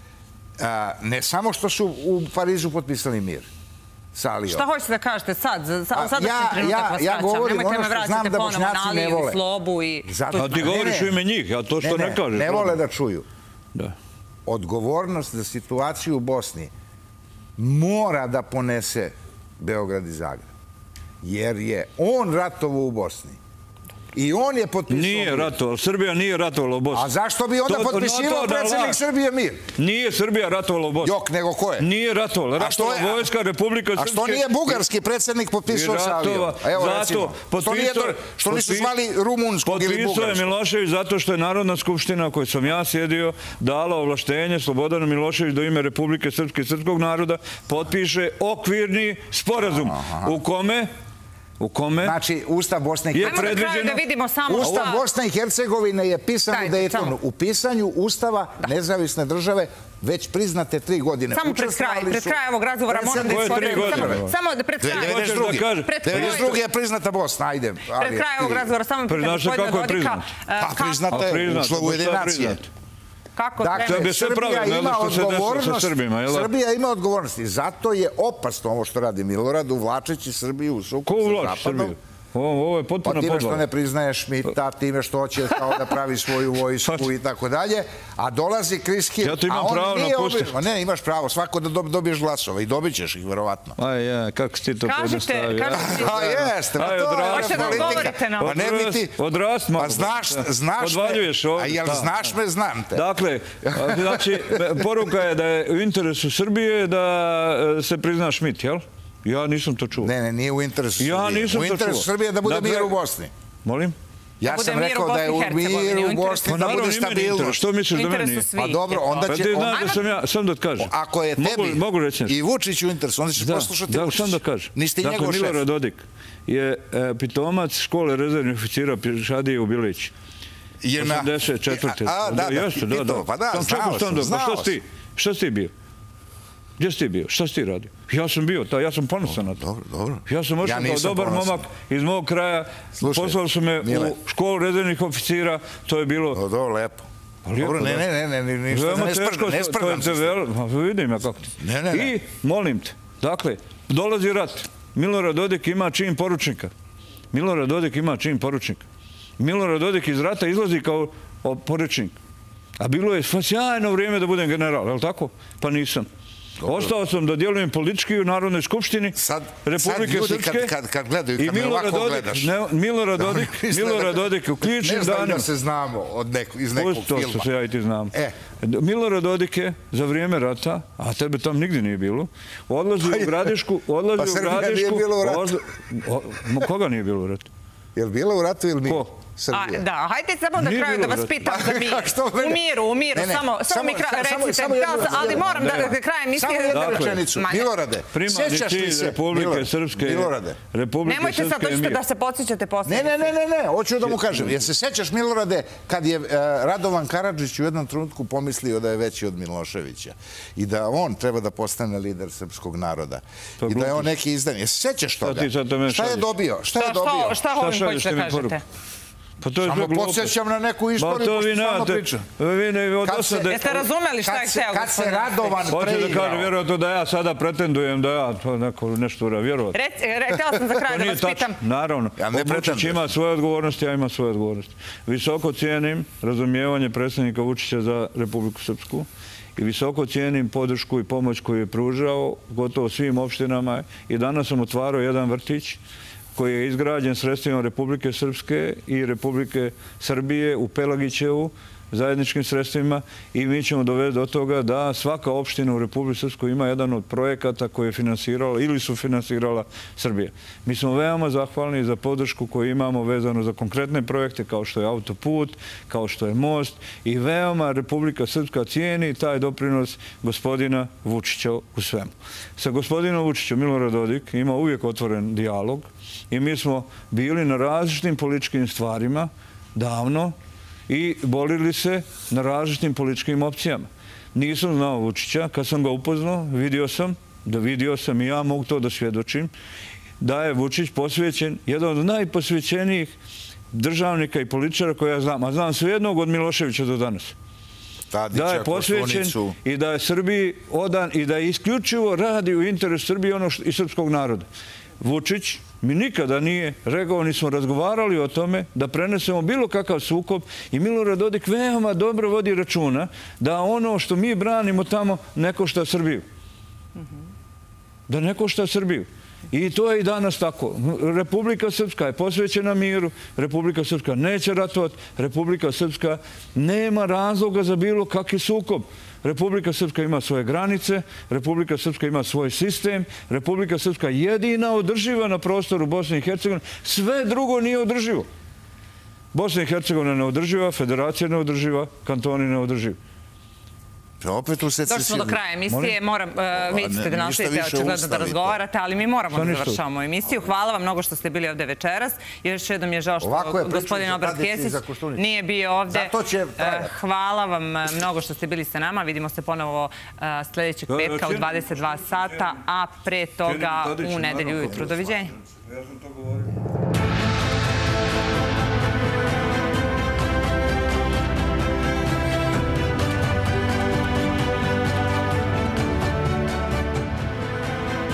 A, ne samo što su u Parizu potpisali mir sa Alijom. Šta hoćete da kažete sad? Za- Sad, A, sad ja- trenutak ja- vas ja vraćam. govorim Nemojte ono me što vraćate znam da ponovo na Bošnjaci ne Aliju vole. i Slobu i... Zato- A ti govoriš Ne, u ime njih, a to što ne kažeš. Ne vole da čuju. Da. Odgovornost za situaciju u Bosni mora da ponese Beograd i Zagreb. Jer je on ratovao u Bosni. I on je potpisao... Nije mir. ratovalo, Srbija nije ratovala u Bosni. A zašto bi onda To- potpisivao to da predsjednik laž. Srbije mir? Nije Srbija ratovala u Bosni. Jok, nego ko je? Nije ratovala. A što Ratovala je- vojska Republika Srpske. A što nije bugarski predsjednik potpisao I sa Alijom? ratova, Evo, zato recimo. Što, nije, potpisao je- što nisu potpi- zvali rumunskog ili Potpisao je bugarskog? Milošević zato što je Narodna skupština u kojoj sam ja sjedio dala ovlaštenje Slobodanu Milošević da u ime Republike Srpske i srpskog naroda potpiše okvirni sporazum u kome u kome Znači, Ustav Bosne i Je Ajmo na kraju predviđeno- da vidimo samo Ustav šta... Bosne i Hercegovine je pisan u Dajte, Dejtonu. samo. U pisanju Ustava nezavisne države već priznate tri godine. Samo pred kraj, Učestvovali pred su- kraj ovog razgovora moram da Koje tri iskoristim. godine? Samo, samo da pred kraj. Hoćeš da kažeš? Pred kraj- devedeset druge je priznata Bosna, ajde. Pred ali- kraj ovog razgovora samo Pa pitam znaš kako gospodina je Dodika. priznato? e, Pa kako- priznate, A priznato, ušlo u pa šta je jedinacije. priznato? Kako Dakle, treba? Sve bi sve Srbija pravilno, ima zato što se desilo sa odgovornost. Srbima, jel da? Srbija ima odgovornosti. Zato je opasno ovo što radi Milorad, uvlačeći Srbiju u sukob Ko sa uvlači Zapadom. Srbiju? Ovo, ovo je Pa potpuno time što podvala. ne priznaje Šmita, time što hoće kao da pravi svoju vojsku i tako dalje, a dolazi Chris Hill. Ja to imam a on pravo nije napustiti. obi- Ne, imaš pravo, svako da dob- dobiješ glasova i dobit ćeš ih, verovatno. Aj, ja, kako si ti to Kažete, pojednostavio? kažete- A jeste, pa Aj, to je odrasti Hoćete da politika. odgovorite na ovo? Pa ne bi ti... Odrast malo. Pa znaš, znaš me. Odvaljuješ ovdje. A jel da. znaš me, znam te. Dakle, a, znači, poruka je da je u interesu Srbije da e, se prizna Šmit, jel? Ja nisam to čuo. Ne, ne, nije u interesu Ja Srbije. nisam U to interesu čuo. Srbije je da bude Dakle, mir u Bosni. Molim? Ja bude sam mir u rekao da je u Bosni i Hercegovini, miru u u interesu- Bosni Pa da naravno bude ima interes. stabilnost. Što misliš da meni Interesu nije? svih. Pa dobro, onda Pa će... ti onda- znaš da sam ja, sam da kažem. Ako je Mogu, tebi mogu reći nešto. i Vučić u interesu, onda ćeš Da, poslušati da, Vučića. sam da kažem. Nisi ti dakle, njegov šef. Milorad Dodik je e, pitomac škole rezervnih oficira Pješadije u Bilići. Je na- osamdeset četvrte. A, da, da, jeste, da, pitao, da. pa da, Sam čekao znao sam sam, da- pa znao šta si ti? Šta si ti bio? Gdje si ti bio? Šta si ti radio? Ja sam bio, ta, ja sam ponosan na to. Dobro, dobro. Ja sam ošao Ja kao nisam dobar ponosan. momak iz mog kraja. Slušaj, Poslali su me Mile. u školu rezervnih oficira. To je bilo... O, dobro, lepo. Pa lijepo, Dobro, ne, da. ne, ne, ne, ne, ništa, Veoma ne teško, sprdam, ne to- sprdam to je se. vel- Ma, vidim ja kako ti. Ne, ne, ne. I, molim te, dakle, dolazi rat. Milorad Dodik ima čin poručnika. Milorad Dodik ima čin poručnika. Milorad Dodik iz rata izlazi kao o, poručnik. A bilo je sjajno vrijeme da budem general, je li tako? Pa nisam. Ostao sam da djelujem politički u Narodnoj skupštini Sad- Republike sad ljudi Srpske. kad- kad- kad gledaju, I kad me Milorad ovako Dodik, gledaš. ne, Milorad Dodik, Misle da- Milorad Dodik u ključnim Ne znaju danima. da se znamo od neko, iz nekog Pusti to filma. što se ja i ti znam. E. Milorad Dodik je za vrijeme rata, a tebe tam nigdje nije bilo, odlazi Pa u je. Gradišku, odlazi Pa u Srbija nije Gradišku. bila u ratu. odla- o- mo- koga nije bilo u ratu? Je li bila u ratu ili mi? Ko? A, Srbija. da, hajde samo na Nije kraju da bilo vas vrat. pitam za mir. Pa, što mene? U miru, u miru, Ne, ne, samo, samo samo- mi kra- samo- recite, samo jednu- da, ali jednu- moram da nema. da krajem Samo mislite... jednu Dakle, rečenicu. Ma ne. Milorade, Primarni sjećaš li cilj se? Republike Milorade, Srpske je... Milorade. Republike Nemojte sad Srpske je doći mir. da se podsjećate Ne, posljednice. ne, ne, ne, ne, hoću da mu kažem. Jer se sećaš, Milorade, kad je e, Radovan Karadžić u jednom trenutku pomislio da je veći od Miloševića i da on treba da postane lider srpskog naroda To je i da je on glupost. neki izdan. Jesi se sećaš toga? ti sad to meni Šta je šalješ? dobio? Šta je Šta, dobio? šta, šta ovim šalješ hoćete ti mi kažete? poruku? Samo podsjećam na neku istoriju, pošto stalno pričam. Jeste razumeli šta je hteo? Kad se Radovan preigrao... Hoće da kaže, vjerojatno da ja sada pretendujem da ja to neko nešto ura, vjerojatno. Htela sam za kraj da vas pitam. Naravno. Vučić ima svoje odgovornosti, ja imam svoje odgovornosti. Visoko cijenim razumijevanje predsjednika Vučića za Republiku Srpsku i visoko cijenim podršku i pomoć koju je pružao gotovo svim opštinama. I danas sam otvarao jedan vrtić koji je izgrađen sredstvima Republike Srpske i Republike Srbije u Pelagićevu zajedničkim sredstvima i mi ćemo dovesti do toga da svaka opština u Republike Srpskoj ima jedan od projekata koje je finansirala ili su finansirala Srbija. Mi smo veoma zahvalni za podršku koju imamo vezano za konkretne projekte kao što je autoput, kao što je most i veoma Republika Srpska cijeni taj doprinos gospodina Vučića u svemu. Sa gospodinom Vučićem Milorad Dodik ima uvijek otvoren dijalog i mi smo bili na različitim političkim stvarima davno i borili se na različitim političkim opcijama. Nisam znao Vučića, kad sam ga upoznao, vidio sam, da vidio sam i ja mogu to da svjedočim, da je Vučić posvećen, jedan od najposvećenijih državnika i političara koje ja znam, a znam sve jednog od Miloševića do danas. Da je posvećen i da je Srbiji odan i da je isključivo radi u interesu Srbije i srpskog naroda. Vučić mi nikada nije rekao, nismo razgovarali o tome da prenesemo bilo kakav sukob i Milorad Dodik veoma dobro vodi računa da ono što mi branimo tamo ne košta Srbiju. Da ne košta Srbiju. I to je i danas tako. Republika Srpska je posvećena miru, Republika Srpska neće ratovati, Republika Srpska nema razloga za bilo kakvi sukob. Republika Srpska ima svoje granice, Republika Srpska ima svoj sistem, Republika Srpska jedina održiva na prostoru Bosne i Hercegovine, sve drugo nije održivo. Bosna i Hercegovina neodrživa, Federacija neodrživa, kantoni neodrživi. Došli smo do kraja emisije, vi ćete da nastavite očigledno da razgovarate, ali mi moramo da završavamo emisiju. Hvala vam mnogo što ste bili ovde večeras. Još jednom je žao što gospodin Obrat Kesić nije bio ovde. Hvala vam mnogo što ste bili sa nama. Vidimo se ponovo sljedećeg petka u dvadeset dva sata, a pre toga u nedelju ujutru. Doviđenja.